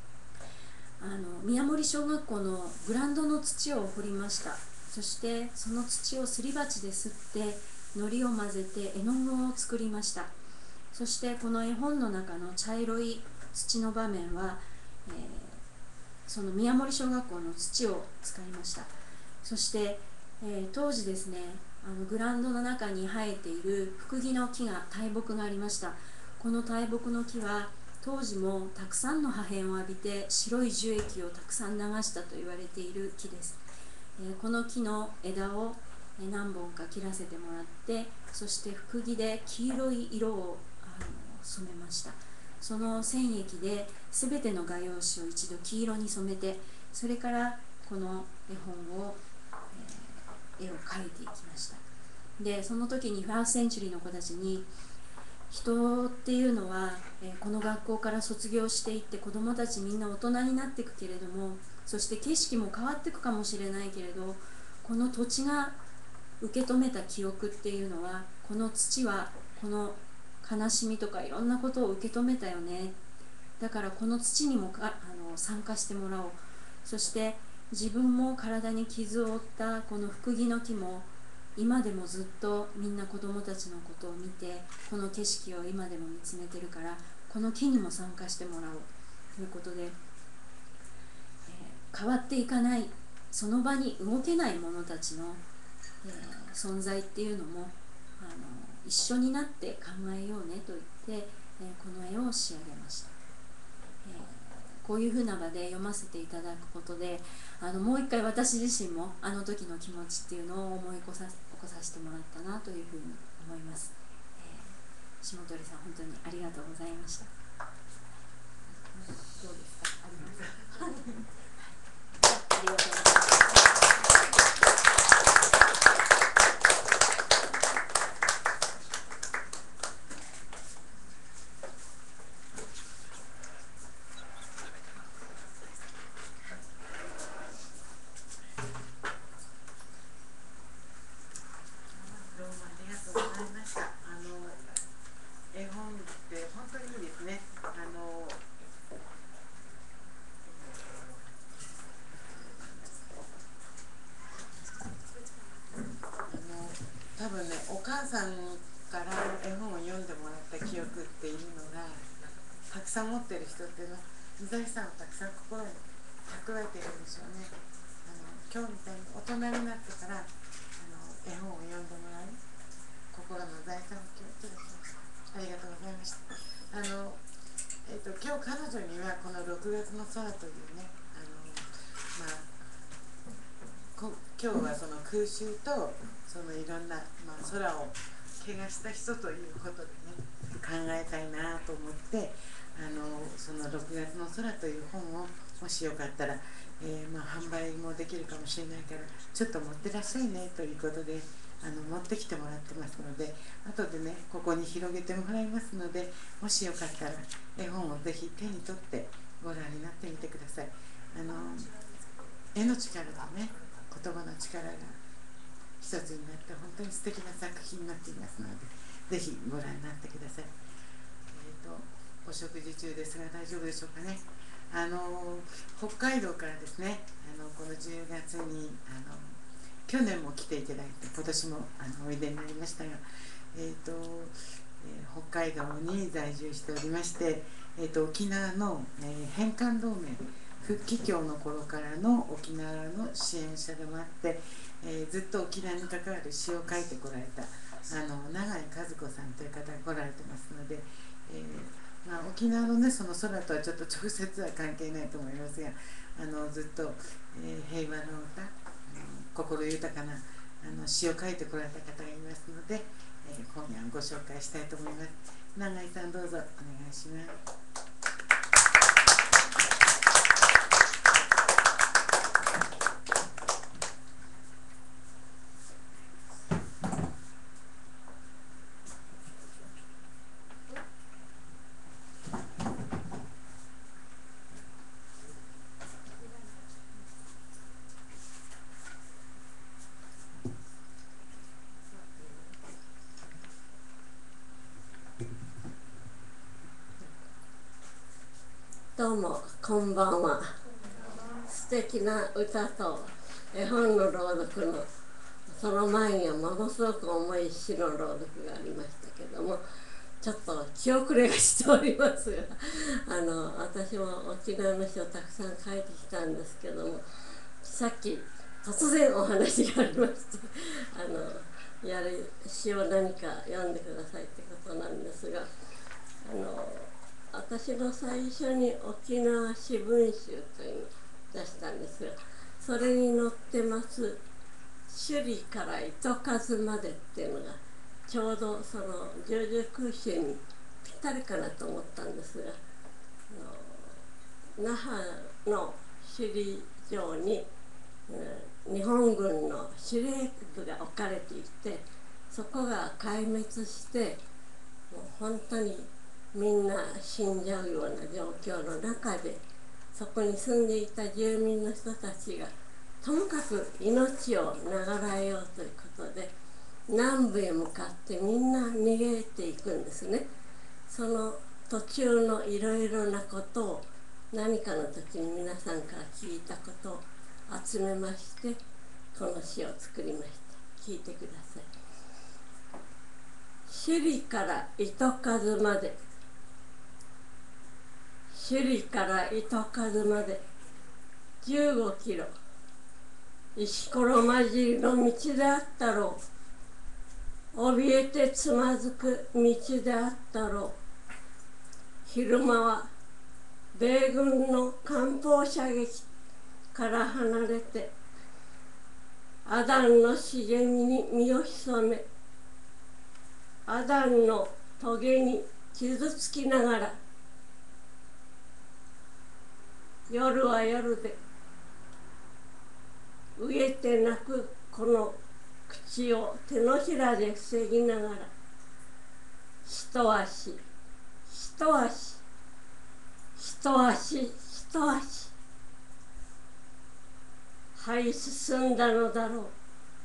宮森小学校のグラウンドの土を掘りました。そしてその土をすり鉢ですって糊を混ぜて絵の具を作りました。そしてこの絵本の中の茶色い土の場面は、その宮森小学校の土を使いました。そして、当時ですね、グラウンドの中に生えているフクギの木が大木がありました。この大木の木は当時もたくさんの破片を浴びて白い樹液をたくさん流したと言われている木です。この木の枝を何本か切らせてもらって、そしてフクギで黄色い色を染めました。その染液で全ての画用紙を一度黄色に染めて、それからこの絵本を、絵を描いていきました。でその時にファーストセンチュリーの子たちに、人っていうのは、この学校から卒業していって子どもたちみんな大人になっていくけれども、そして景色も変わっていくかもしれないけれど、この土地が受け止めた記憶っていうのは、この土はこの悲しみとかいろんなことを受け止めたよね。だからこの土にも参加してもらおう。そして自分も体に傷を負ったこのフクギの木も今でもずっとみんな子どもたちのことを見て、この景色を今でも見つめてるから、この木にも参加してもらおうということで、変わっていかない、その場に動けない者たちの、存在っていうのも一緒になって考えようねと言って、この絵を仕上げました。こういうふうな場で読ませていただくことで、もう一回私自身もあの時の気持ちっていうのを思い起こさせてもらったなというふうに思います。下鳥さん、本当にありがとうございました。どうですか？ありますか？ありがとうございます。 絵本って本当にいいですね。多分ね、お母さんから絵本を読んでもらった記憶っていうのがたくさん持ってる人っていうのは財産をたくさん心に蓄えているんでしょうね。今日みたいに大人になってから絵本を読んでもらう心の財産を今日いただきました。ありがとうございました。今日彼女にはこの6月の空というね、今日はその空襲とそのいろんな、空を怪我した人ということでね考えたいなと思って、その6月の空という本をもしよかったら、販売もできるかもしれないからちょっと持ってらっしゃいねということで持ってきてもらってますので、後でねここに広げてもらいますので、もしよかったら絵本をぜひ手に取ってご覧になってみてください。絵の力とね言葉の力が一つになって本当に素敵な作品になっていますので、ぜひご覧になってください。お食事中ですが大丈夫でしょうかね。北海道からですね、この10月に去年も来ていただいて、今年もおいでになりましたが、北海道に在住しておりまして、沖縄の、返還同盟復帰協の頃からの沖縄の支援者でもあって、ずっと沖縄に関わる詩を書いてこられた永井和子さんという方が来られてますので、沖縄のねその空とはちょっと直接は関係ないと思いますが、 ずっと、平和の歌、心豊かな詩を書いてこられた方がいますので、今夜ご紹介したいと思います。永井さん、どうぞお願いします。 どうもこんばんは。素敵な歌と絵本の朗読のその前にはものすごく重い詩の朗読がありましたけども、ちょっと気遅れがしておりますが、私も沖縄の詩をたくさん書いてきたんですけども、さっき突然お話がありまして詩を何か読んでくださいってことなんですが、私の最初に沖縄詩文集というのを出したんですが、それに載ってます首里から糸数までっていうのがちょうどその十字空襲にぴったりかなと思ったんですが、那覇の首里城に、日本軍の司令部が置かれていて、そこが壊滅してもう本当にみんな死んじゃうような状況の中で、そこに住んでいた住民の人たちがともかく命を長らえようということで南部へ向かってみんな逃げていくんですね。その途中のいろいろなことを何かの時に皆さんから聞いたことを集めまして、この詩を作りました。聞いてください。首里から糸数まで、首里から糸数まで15キロ、石ころ混じりの道であったろう。怯えてつまずく道であったろう。昼間は米軍の艦砲射撃から離れてアダンの茂みに身を潜め、アダンの棘に傷つきながら、夜は夜で飢えて泣くこの口を手のひらで防ぎながら、一足一足一足一足這い進んだのだろう。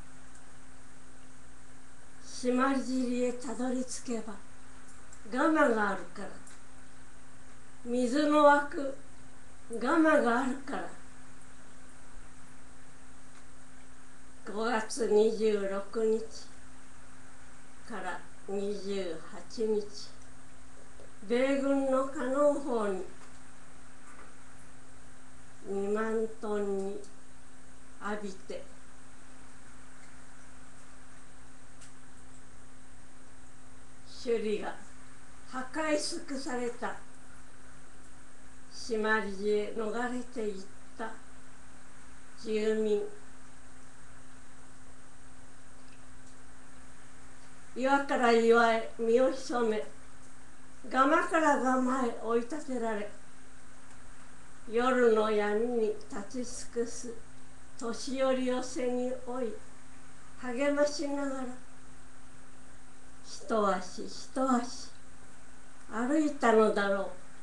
島尻へたどり着けばガマがあるから、水の湧くガマがあるから。5月26日から28日、米軍のカノン砲に2万トンに浴びて、首里が破壊尽くされた島尻へ逃れていった住民、岩から岩へ身を潜め、ガマからガマへ追い立てられ、夜の闇に立ち尽くす年寄りを背に追い励ましながら、一足一足歩いたのだろう。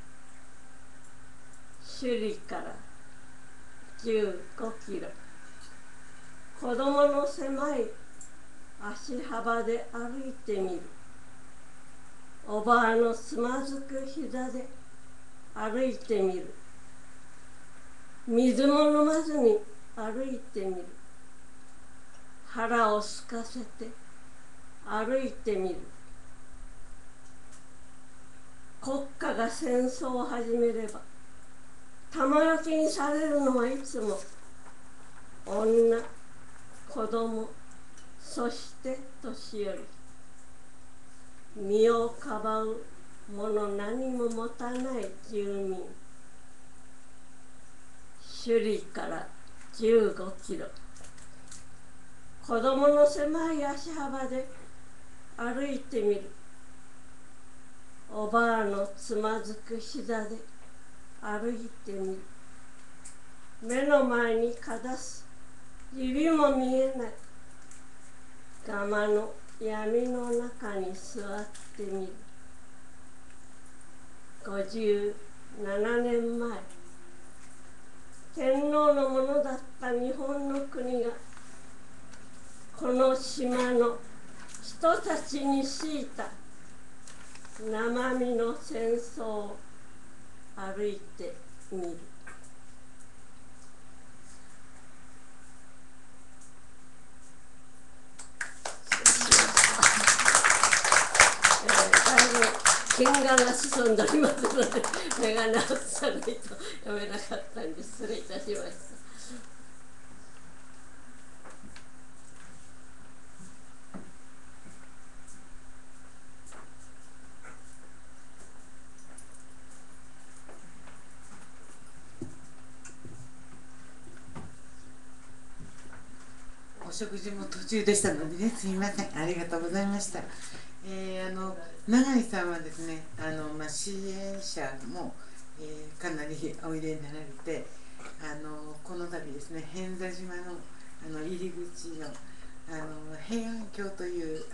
首里から15キロ、子供の狭い足幅で歩いてみる。おばあのつまずく膝で歩いてみる。水も飲まずに歩いてみる。腹を空かせて歩いてみる。国家が戦争を始めれば玉焼きにされるのはいつも女、子供、そして年寄り。身をかばうもの何も持たない住民。 首里から15キロ。子供の狭い足幅で歩いてみる。おばあのつまずく膝で歩いてみる。目の前にかざす指も見えないガマの闇の中に座ってみる。57年前、天皇のものだった日本の国がこの島の人たちに強いた生身の戦争を歩いてみる。だいぶ喧嘩が進んでおりますので、目が直さないと読めなかったんで失礼いたしました。 お食事も途中でしたのでね、すみません、ありがとうございました。永井さんはですね、支援者も、かなりおいでになられて、この度ですね、偏座島の入り口の平安京という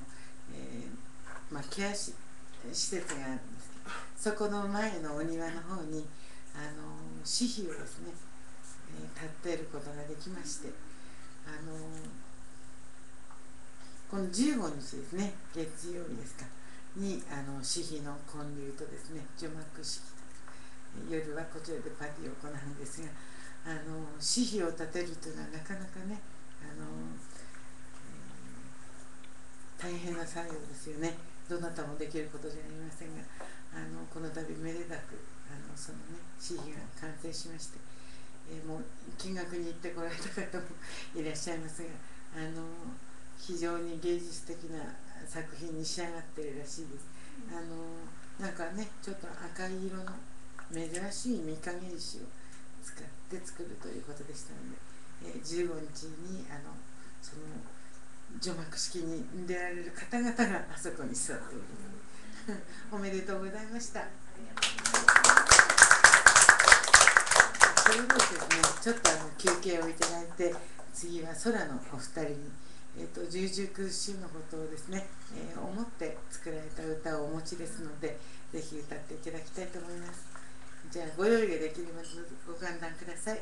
ケア施設があるんですけど、そこの前のお庭の方に私碑をですね、立っていることができまして、この15日ですね、月曜日ですかに私碑の建立とですね、除幕式と、夜はこちらでパーティーを行うんですが、私碑を建てるというのはなかなかね、大変な作業ですよね。どなたもできることじゃありませんが、この度めでたくそのね詩碑が完成しまして、もう見学に行ってこられた方もいらっしゃいますが、非常に芸術的な作品に仕上がっているらしいです。なんかね、ちょっと赤い色の珍しい御影石を使って作るということでしたので、15日にその除幕式に出られる方々があそこに座っておりますおめでとうございました。それでですね、ちょっと休憩をいただいて、次は空のお二人に十九詩のことをですね、思って作られた歌をお持ちですので、ぜひ歌っていただきたいと思います。じゃあご用意ができればご歓談ください。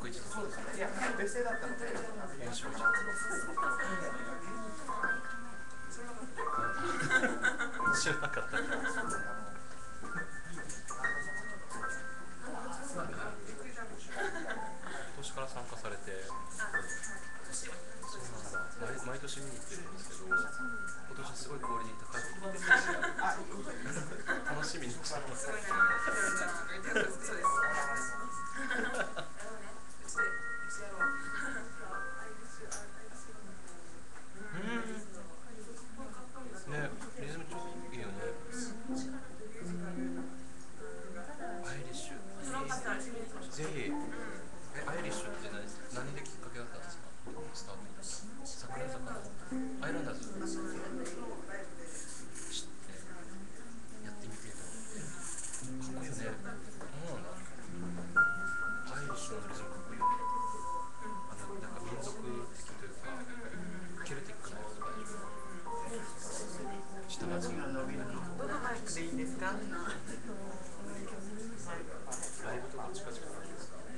知らなかった。今年から参加されて、毎年見に行ってるんですけど、今年すごいクオリティ高いこと聞いて楽しみにしてます。ね、リズムちょっといいよね。アイリッシュ。ぜひ。アイリッシュって何できっかけだったんですか？スタート。桜坂のアイランダーズ知ってやってみてと思って。かっこいいよね。そうなんだ。アイリッシュのリズムかっこいいよね。なんか民族的というかケルティックなやつとかでしょ。下町のどのマイクでいいですか？ライブとか近々なんですか？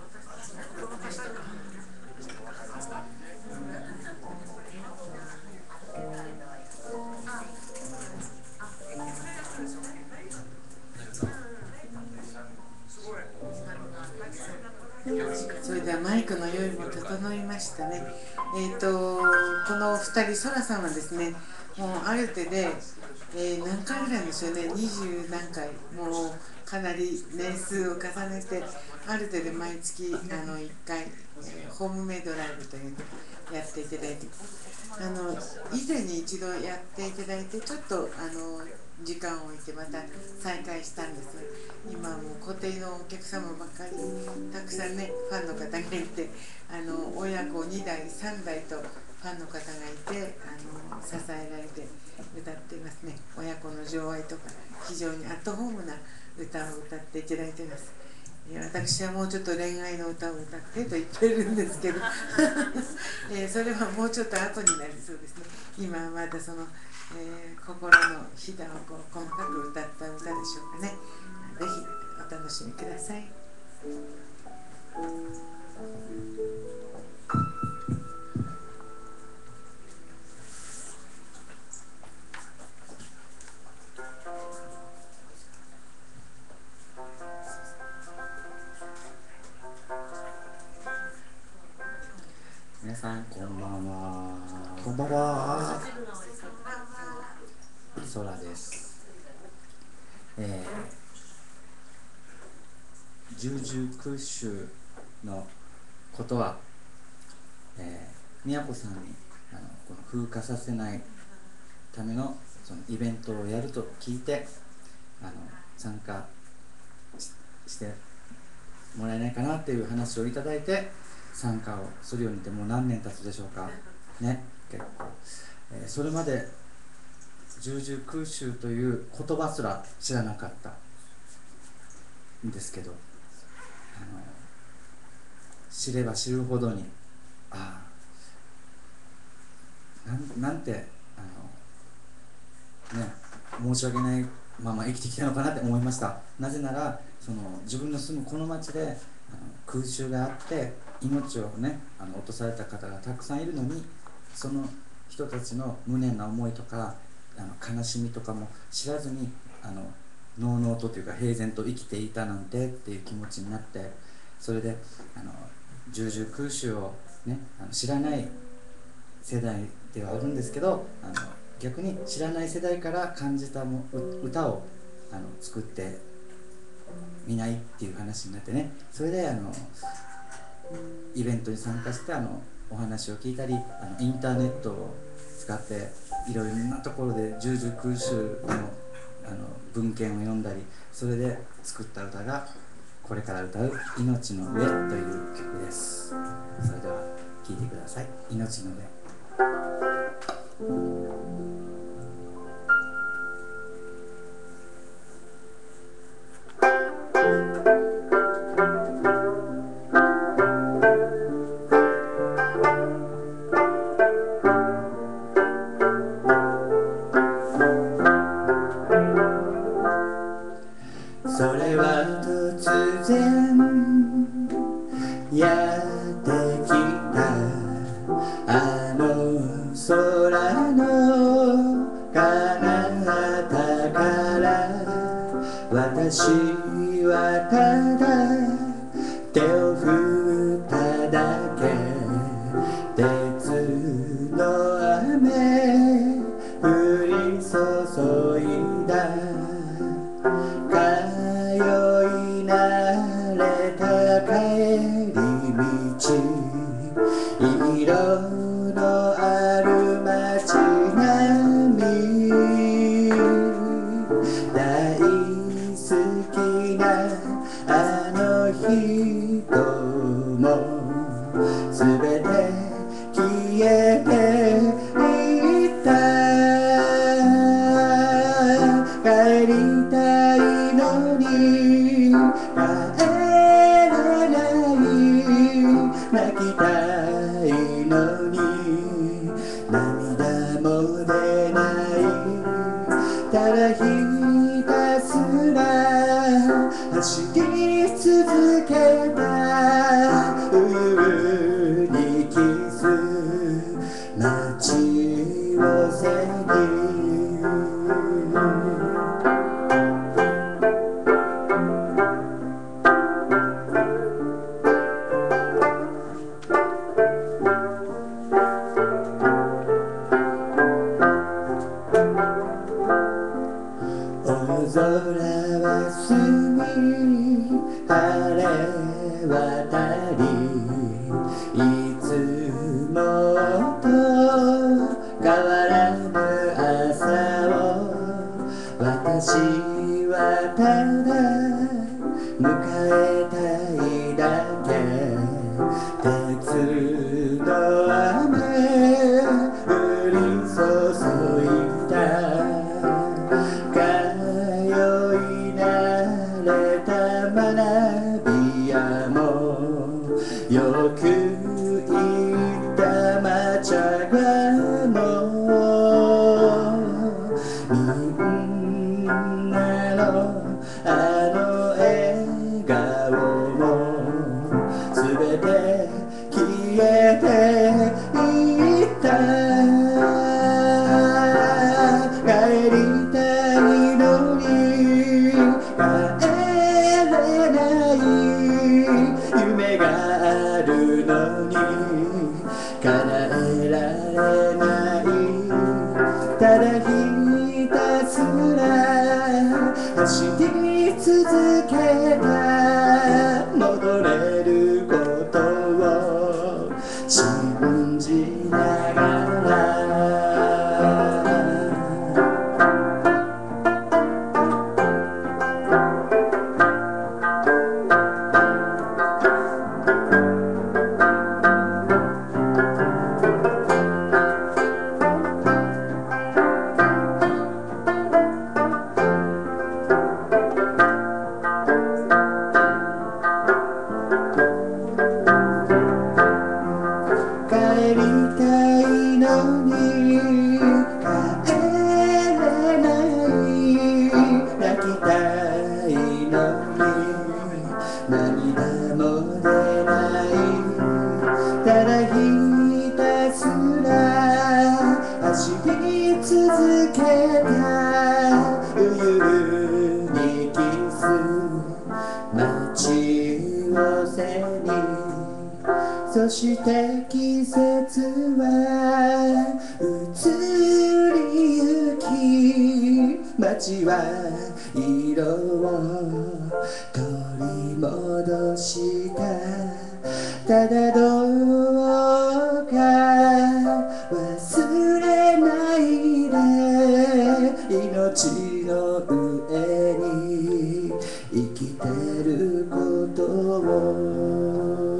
それではマイクの用意も整いましたね。この2人、ソラさんはですね、もうある手で、何回ぐらいでしょうね、20何回、もうかなり年数を重ねて、ある手で毎月1回、ホームメイドライブというのをやっていただいて、以前に一度やっていただいて、ちょっと時間を置いてまた再開したんです。今もう固定のお客様ばっかりたくさんね、ファンの方がいて、親子2代3代とファンの方がいて、支えられて歌っていますね。親子の情愛とか非常にアットホームな歌を歌っていただいています。私はもうちょっと恋愛の歌を歌ってと言ってるんですけどそれはもうちょっと後になりそうですね。今はまだその、心のひだをこう細かく歌った歌でしょうかね。ぜひお楽しみください。 皆さんこんばんは。 こんばんは。 ソラです。十字空襲のことは、宮子さんにこの風化させないためのそのイベントをやると聞いて参加してもらえないかなっていう話をいただいて参加をするようにってもう何年経つでしょうかね。結構、それまで十字空襲という言葉すら知らなかったんですけど、知れば知るほどになんて申し訳ないまま生きてきたのかなって思いました。なぜなら自分の住むこの町で空襲があって命をね落とされた方がたくさんいるのに、その人たちの無念な思いとか悲しみとかも知らずにのうのうとというか平然と生きていたなんてっていう気持ちになって、それで十字空襲をね知らない世代ではあるんですけど、逆に知らない世代から感じた歌を作ってみないっていう話になってね、それでイベントに参加してお話を聞いたりインターネットを使っていろいろなところで十字空襲の文献を読んだり、それで作った歌がこれから歌う「命の上」という曲です。それでは聴いてください。命の上。それは突然や私はただ手を振っただけ鉄の雨降り注いだ通い慣れた帰り道色のある街並み大好きなあの人もすべて消えていった帰りたいのに帰れない泣きたいのに涙も出ないただひたすら走り続けた冬にキス街を背に大空は澄み晴れ渡りいつもと変わらぬ朝を私はただ迎えたいだけ鉄の雨降り注いだ通い慣れた学び屋もよく行った抹茶がもみんなのあの笑顔もすべて消えていった帰りたいのに帰れない夢があるのに叶えられないただひたすら走り続けた戻れることを信じながら帰りたいのに帰れない泣きたいのに涙も出ないただひたすら走り続けた冬にキス街を背にそして季節は移りゆき街は色を取り戻したただどうか忘れないで命の上に生きてることを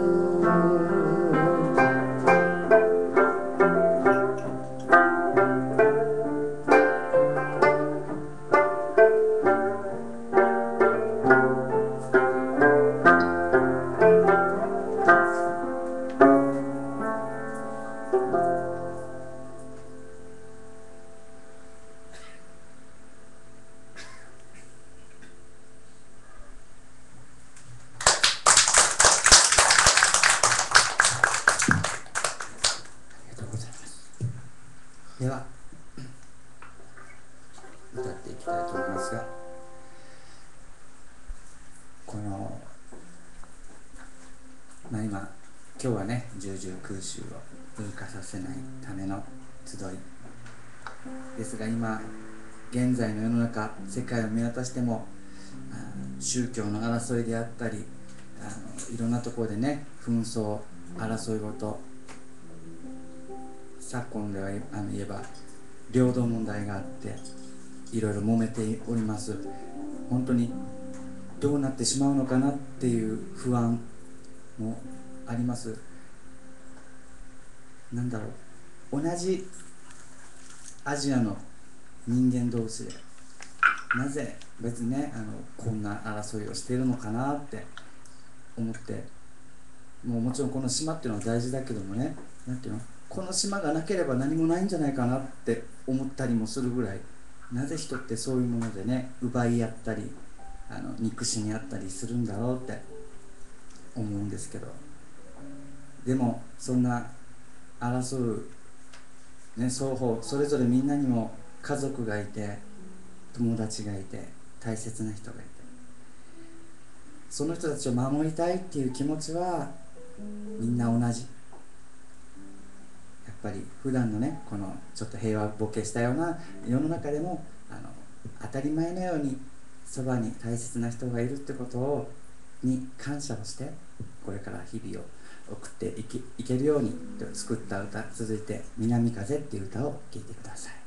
今日はね、重々空襲を風化させないための集いですが、今現在の世の中、世界を見渡しても宗教の争いであったり、いろんなところでね、紛争、争い事、昨今では言えば領土問題があっていろいろ揉めております。本当にどうなってしまうのかなっていう不安もあります。なんだろう、同じアジアの人間同士でなぜ別にね、こんな争いをしているのかなって思って、もちろんこの島っていうのは大事だけどもね、なんていうの、この島がなければ何もないんじゃないかなって思ったりもするぐらい、なぜ人ってそういうものでね、奪い合ったり憎しみ合ったりするんだろうって思うんですけど、でもそんな争う、ね、双方それぞれみんなにも家族がいて、友達がいて、大切な人がいて、その人たちを守りたいっていう気持ちはみんな同じ。やっぱり普段のね、このちょっと平和ボケしたような世の中でも当たり前のようにそばに大切な人がいるってことに感謝をして、これから日々を送っていけるように作った歌、続いて「南風」っていう歌を聴いてください。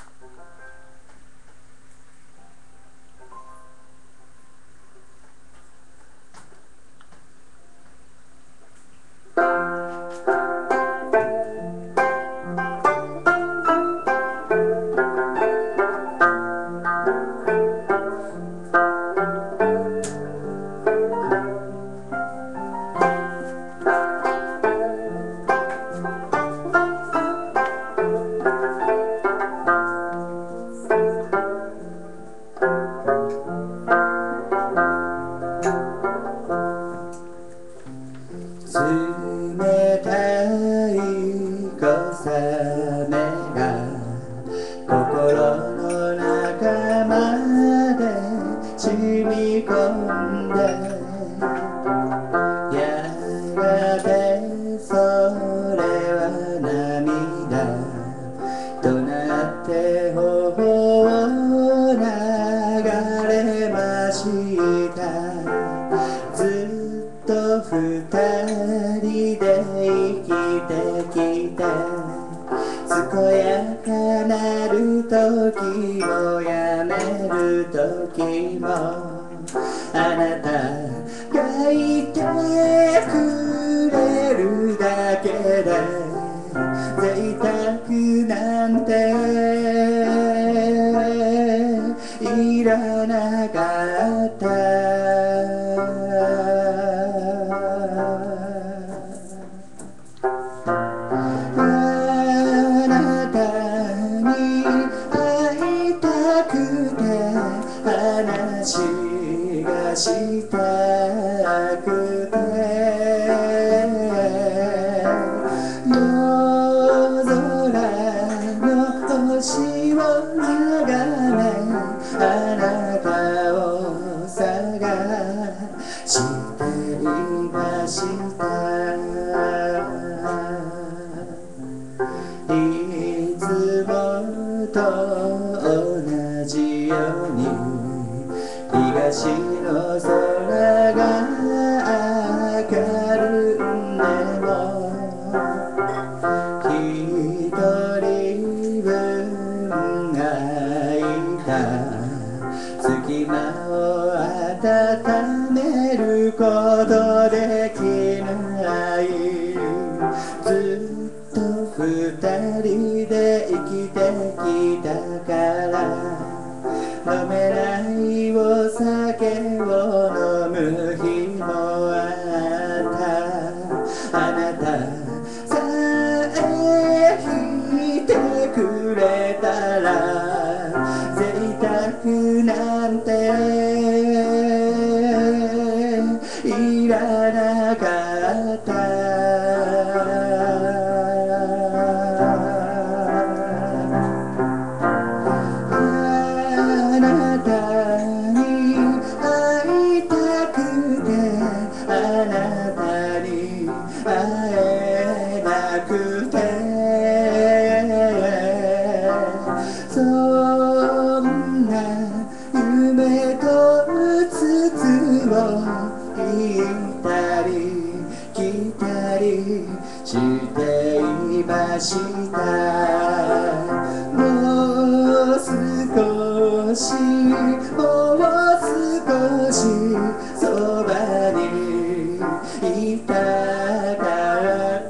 冷たい小雨が心の中まで染み込んで、やがてそれは涙となって頬を流れました。ずっと二人で生きてきて、健やかなる時もやめる時も、あなたがいてくれるだけで贅沢なんていらなかった。あなたに会いたくて話がしたくて、夜空の星を眺め、あなたを探していました。いつもと同じように東の空が明るんでも、一人分空いた隙間を温めることできない。ずっと二人で生きてきたから、飲めないお酒を飲む日もあった。あなたさえいてくれたら贅沢なんていらなかった。あなたに会いしたもう少しもう少しそばにいたかった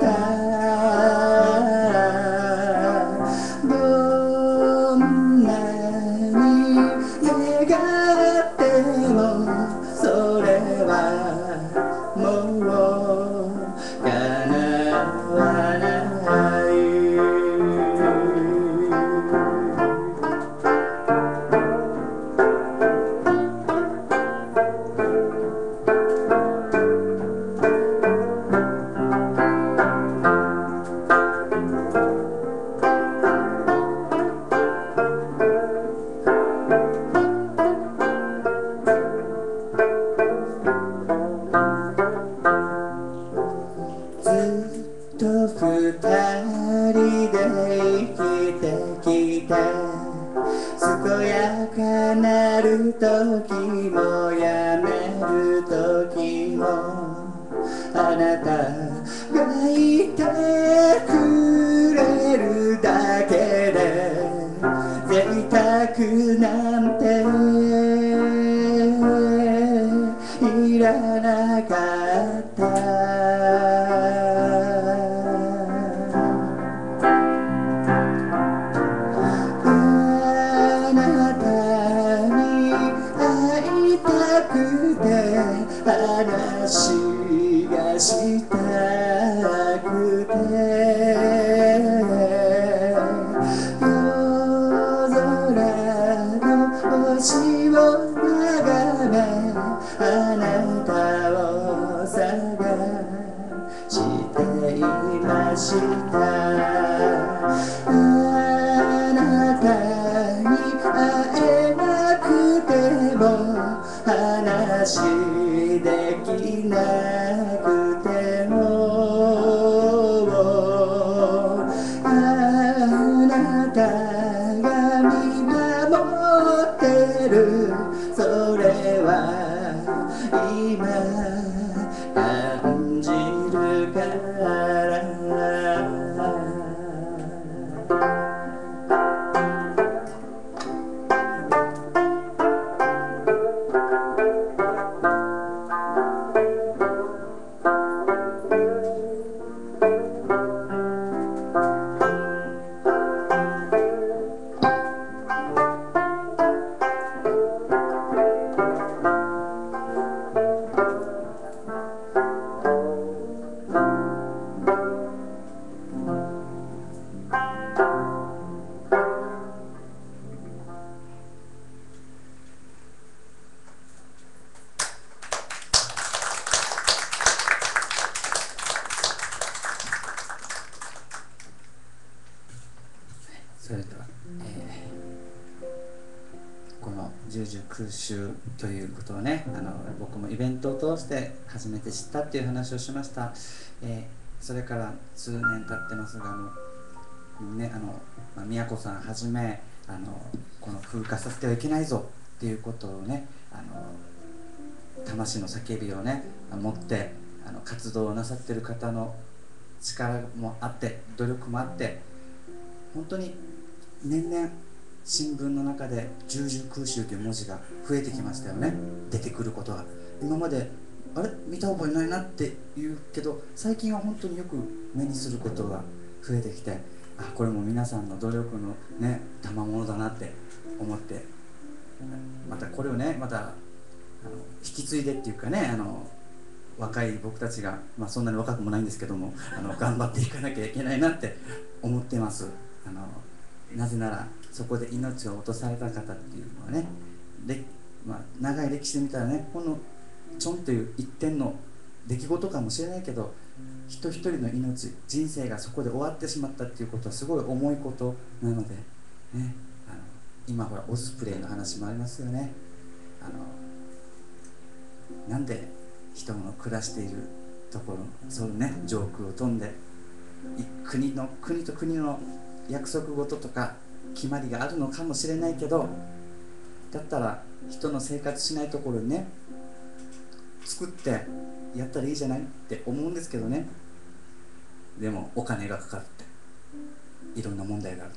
どんなに願ってもそれはもう叶わないずっと二人で生きてきて健やかなる時もやめる時もあなたがいてくれるだけで贅沢なんていらなかったあなたに会いたくて話がしたくて夜空の星を眺めあなたを探していましたあなたに会えなくても話できなくてもあなたが見守ってるそれは今感じるからそれでは、この十字空襲ということをね僕もイベントを通して初めて知ったっていう話をしました、それから数年経ってますが宮子さんはじめこの風化させてはいけないぞっていうことをね魂の叫びをね持って活動をなさっている方の力もあって努力もあって本当に年々新聞の中で十字空襲という文字が増えてきましたよね出てくることが今まであれ見た覚えないなって言うけど最近は本当によく目にすることが増えてきてこれも皆さんの努力のね賜物だなって思ってまたこれをね引き継いでっていうかね若い僕たちが、そんなに若くもないんですけども頑張っていかなきゃいけないなって思ってます。なぜならそこで命を落とされた方っていうのはね長い歴史で見たらねこのちょんという一点の出来事かもしれないけど人一人の命人生がそこで終わってしまったっていうことはすごい重いことなので、ね、今ほらオスプレイの話もありますよね。なんで人の暮らしているところそのね上空を飛んで国と国の約束事とか決まりがあるのかもしれないけどだったら人の生活しないところにね作ってやったらいいじゃないって思うんですけどね。でもお金がかかるっていろんな問題があるって。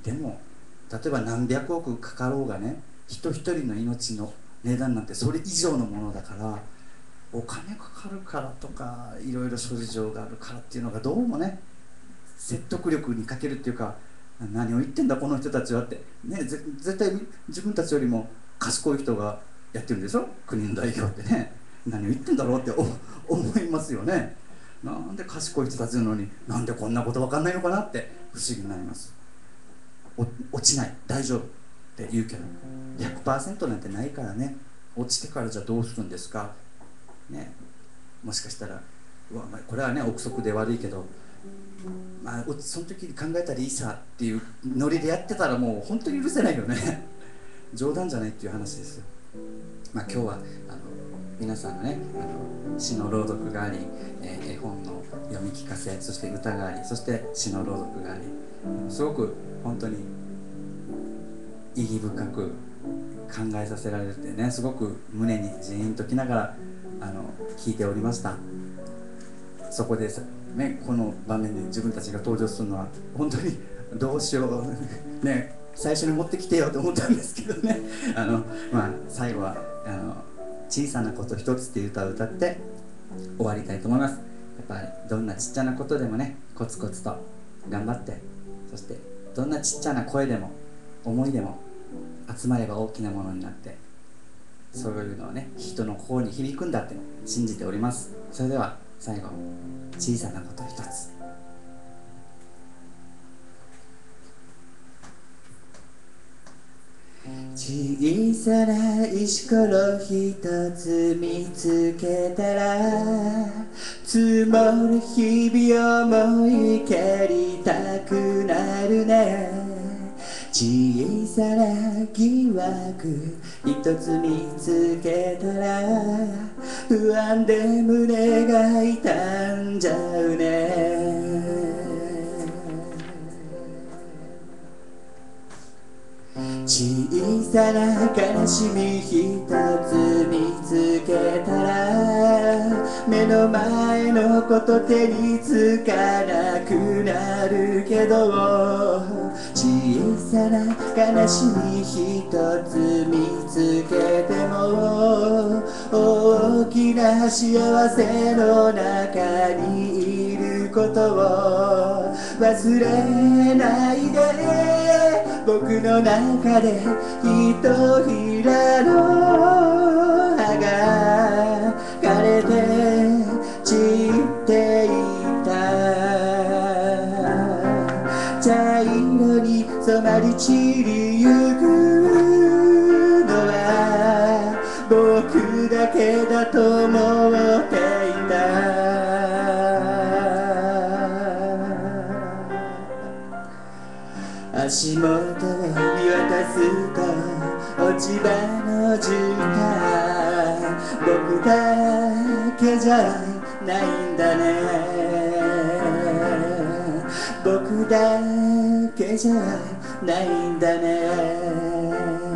でも例えば何百億かかろうがね、人一人の命の値段なんてそれ以上のものだから、お金かかるからとかいろいろ諸事情があるからっていうのがどうもね、説得力に欠けるっていうか、何を言ってんだこの人たちはって、ね、絶対自分たちよりも賢い人がやってるんでしょ、国の代表ってね。何を言ってんだろうって思いますよね。なんで賢い人たちなのになんでこんなこと分かんないのかなって不思議になります。落ちない、大丈夫って言うけど 100% なんてないからね。落ちてからじゃどうするんですか、ね、もしかしたらこれはね憶測で悪いけど、その時に考えたらいいさっていうノリでやってたらもう本当に許せないよね冗談じゃないっていう話ですよ。今日は皆さんのね詩の朗読があり、絵本の読み聞かせ、そして歌があり、そして詩の朗読があり、すごく本当に意義深く考えさせられてね、すごく胸にジーンときながら聞いておりました。そこでね、この場面で自分たちが登場するのは本当にどうしようね、最初に持ってきてよと思ったんですけどね最後は小さなこと一つっていう歌を歌って終わりたいと思います。やっぱりどんなちっちゃなことでもね、コツコツと頑張って、そしてどんなちっちゃな声でも思いでも集まれば大きなものになって、そういうのをね人の心に響くんだって信じております。それでは最後、小さなこと一つ。小さな石ころ一つ見つけたら、積もる日々思い蹴りたくなるね。小さな疑惑一つ見つけたら、不安で胸が痛んじゃうね。小さな悲しみ一つ見つけたら、目の前のこと手につかなくなるけど、小さな悲しみ一つ見つけても、大きな幸せの中にいることを忘れないで。僕の中でひとひらの葉が枯れて散っていた。茶色に染まり散りゆくのは僕だけだと思っていた。足元を見渡すと落ち葉の絨毯、僕だけじゃないんだね。僕だけじゃないんだね。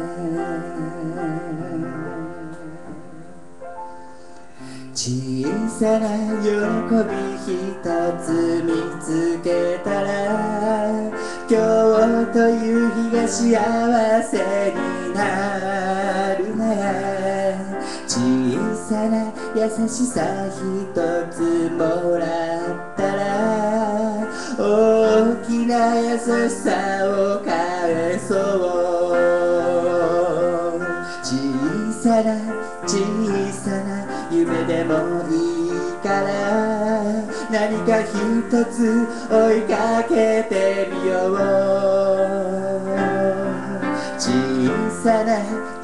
小さな喜び一つ見つけたら、今日という日が幸せになるね。小さな優しさ一つもらったら、大きな優しさを返そう。小さな夢でもいいから何か一つ追いかけてみよう。小さな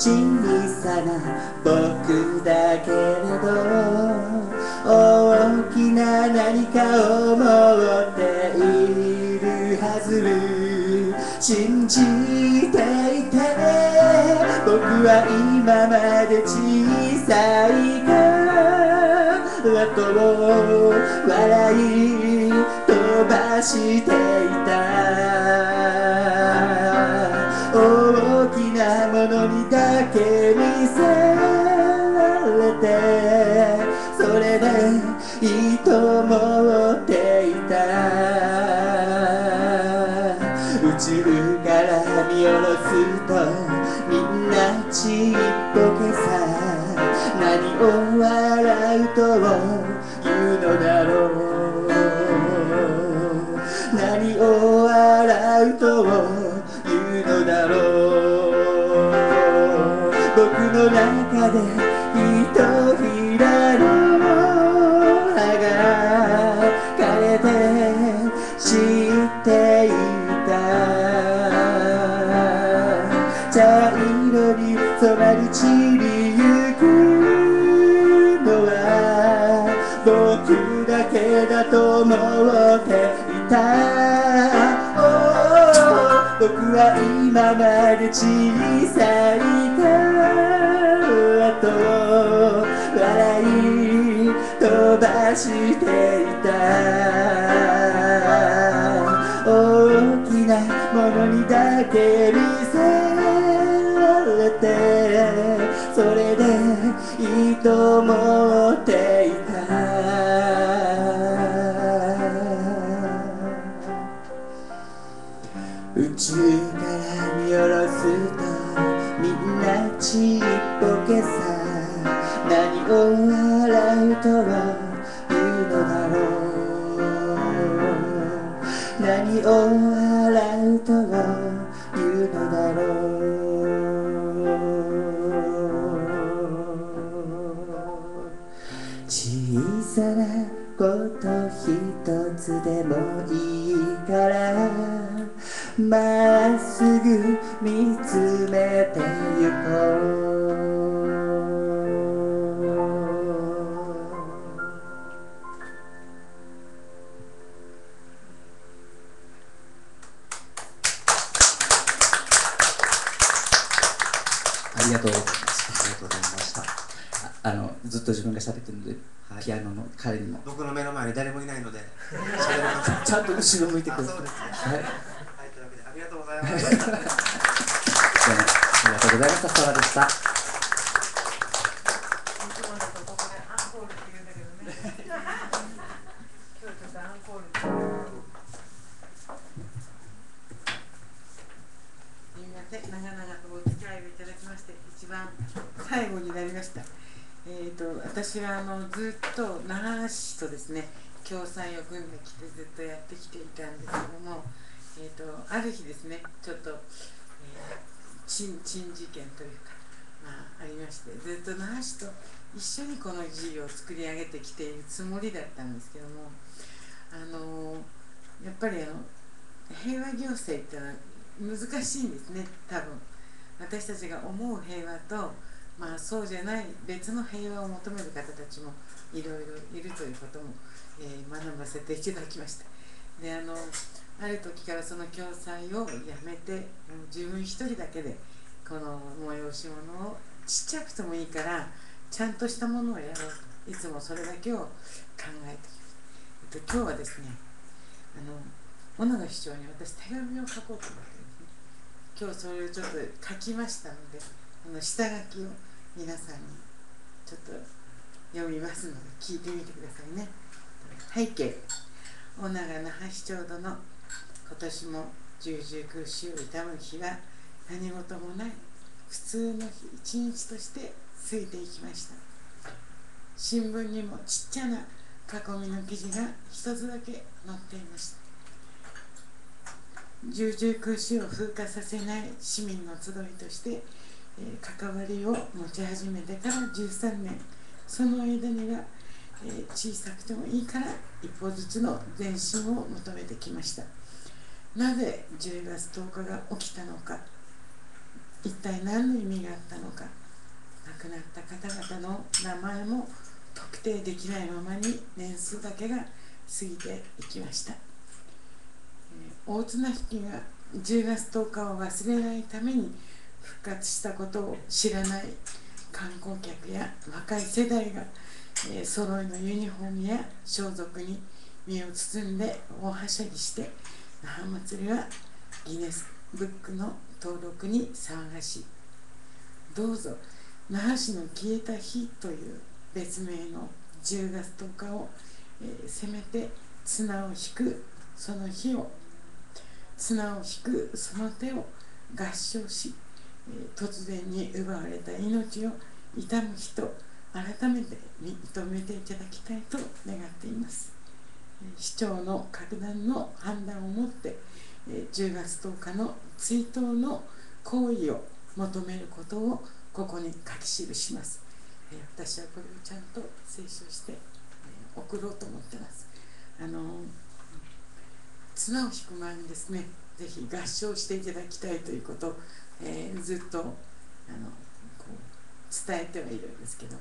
僕だけれど、大きな何かを持っているはず。信じていて、僕は今まで小さいことを笑い飛ばしていた。大きなものにだけ見せられて、それでいいと思っていた。 何を笑うというのだろう、何を笑うというのだろう。僕の中でひとひらの葉が枯れて散っていた。茶色に染まる散りゆくのは僕だけだと思っていた。僕は今まで小さい川と笑い飛ばしていた。大きなものにだけ見せられて、それでいいと思っていた。宇宙から見下ろすとみんなちっぽけさ。何を笑うというのだろう、何を笑うというのだろう。小さなこと一つでもいいからまっすぐ見つめてゆこう。ありがとうございました。 ありがとうございました。 ずっと自分が喋ってるので、 はい、 ピアノの彼にも僕の目の前に誰もいないのでちゃんと後ろ向いてください。 そうですね。 はい、 はい、というわけでありがとうございました。 どうもありがとうございました。ソラでした。 長々とお付き合いをいただきまして一番最後になりました。私はずっと那覇市とですね共産を組んできてずっとやってきていたんですけども、ある日ですねちょっと、珍事件というか、ありまして、ずっと那覇市と一緒にこの事業を作り上げてきているつもりだったんですけども、やっぱり平和行政ってのは難しいんですね。多分私たちが思う平和と、そうじゃない別の平和を求める方たちもいろいろいるということも、学ばせていただきました。である時からその共済をやめて自分一人だけでこの催し物をちっちゃくてもいいからちゃんとしたものをやろうといつもそれだけを考えてきました。今日はですね小野市長に私手紙を書こうと思ってるんですね。今日それをちょっと書きましたので下書きを皆さんにちょっと読みますので聞いてみてくださいね。背景、小長那覇市長殿、今年も重々空襲を悼む日は何事もない普通の日一日として過ぎていきました。新聞にもちっちゃな囲みの記事が一つだけ載っていました。重々空襲を風化させない市民の集いとして、関わりを持ち始めてから13年、その間には、小さくてもいいから一歩ずつの前進を求めてきました。なぜ10月10日が起きたのか、一体何の意味があったのか、亡くなった方々の名前も特定できないままに年数だけが過ぎていきました。大綱引が10月10日を忘れないために復活したことを知らない観光客や若い世代が、揃いのユニフォームや装束に身を包んで大はしゃぎして那覇祭りはギネスブックの登録に騒がしい。どうぞ那覇市の消えた日という別名の10月10日を、せめて綱を引くその日を綱を引くその手を合唱し、突然に奪われた命を悼む日と改めて認めていただきたいと願っています。市長の各段の判断をもって10月10日の追悼の行為を求めることをここに書き記します。私はこれをちゃんと清書して送ろうと思ってます。綱を引く前にですね、ぜひ合唱していただきたいということを、ずっとこう伝えてはいるんですけど、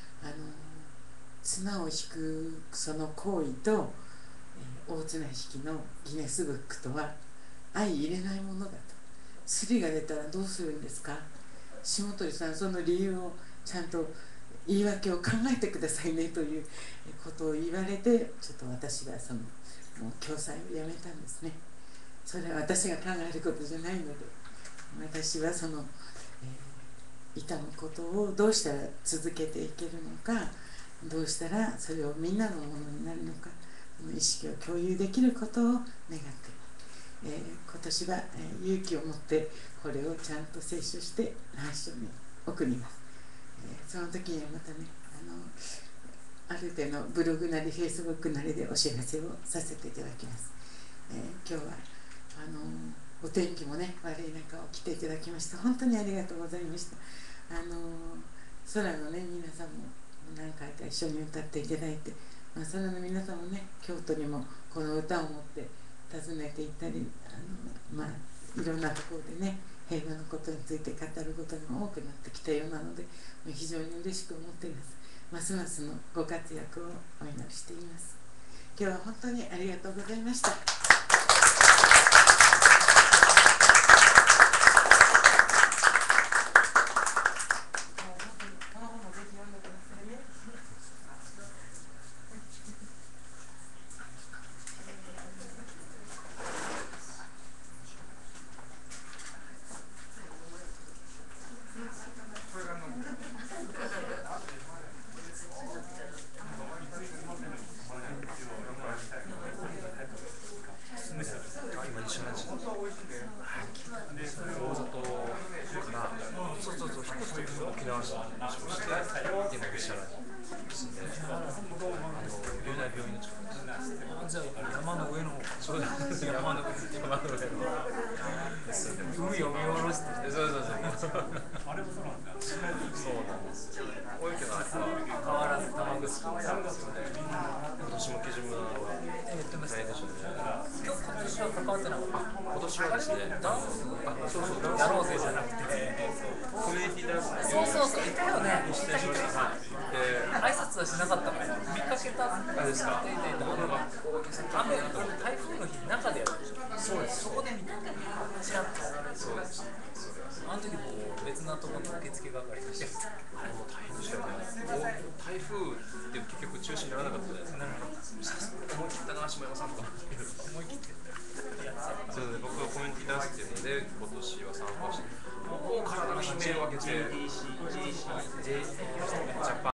綱を引くその行為と、大綱引きのギネスブックとは相入れないものだと。スリが出たらどうするんですか。下鳥さん、その理由をちゃんと言い訳を考えてくださいねということを言われて、ちょっと私がそのもう共済をやめたんですね。それは私が考えることじゃないので、私はその、痛むことをどうしたら続けていけるのか、どうしたらそれをみんなのものになるのか、その意識を共有できることを願って、今年は、勇気を持ってこれをちゃんと清書して内緒に送ります。その時にはまたね、ある程度のブログなりフェイスブックなりでお知らせをさせていただきます。今日はお天気もね悪い中を来ていただきまして本当にありがとうございました。空のね皆さんも何回か一緒に歌っていただいて、空の皆さんもね京都にもこの歌を持って訪ねていったり、いろんなところでね平和のことについて語ることが多くなってきたようなので非常に嬉しく思っています。ますますのご活躍をお祈りしています。今日は本当にありがとうございました。 僕はコミュニティダンスっていうので今年は参加して、もう体の悲鳴を上げて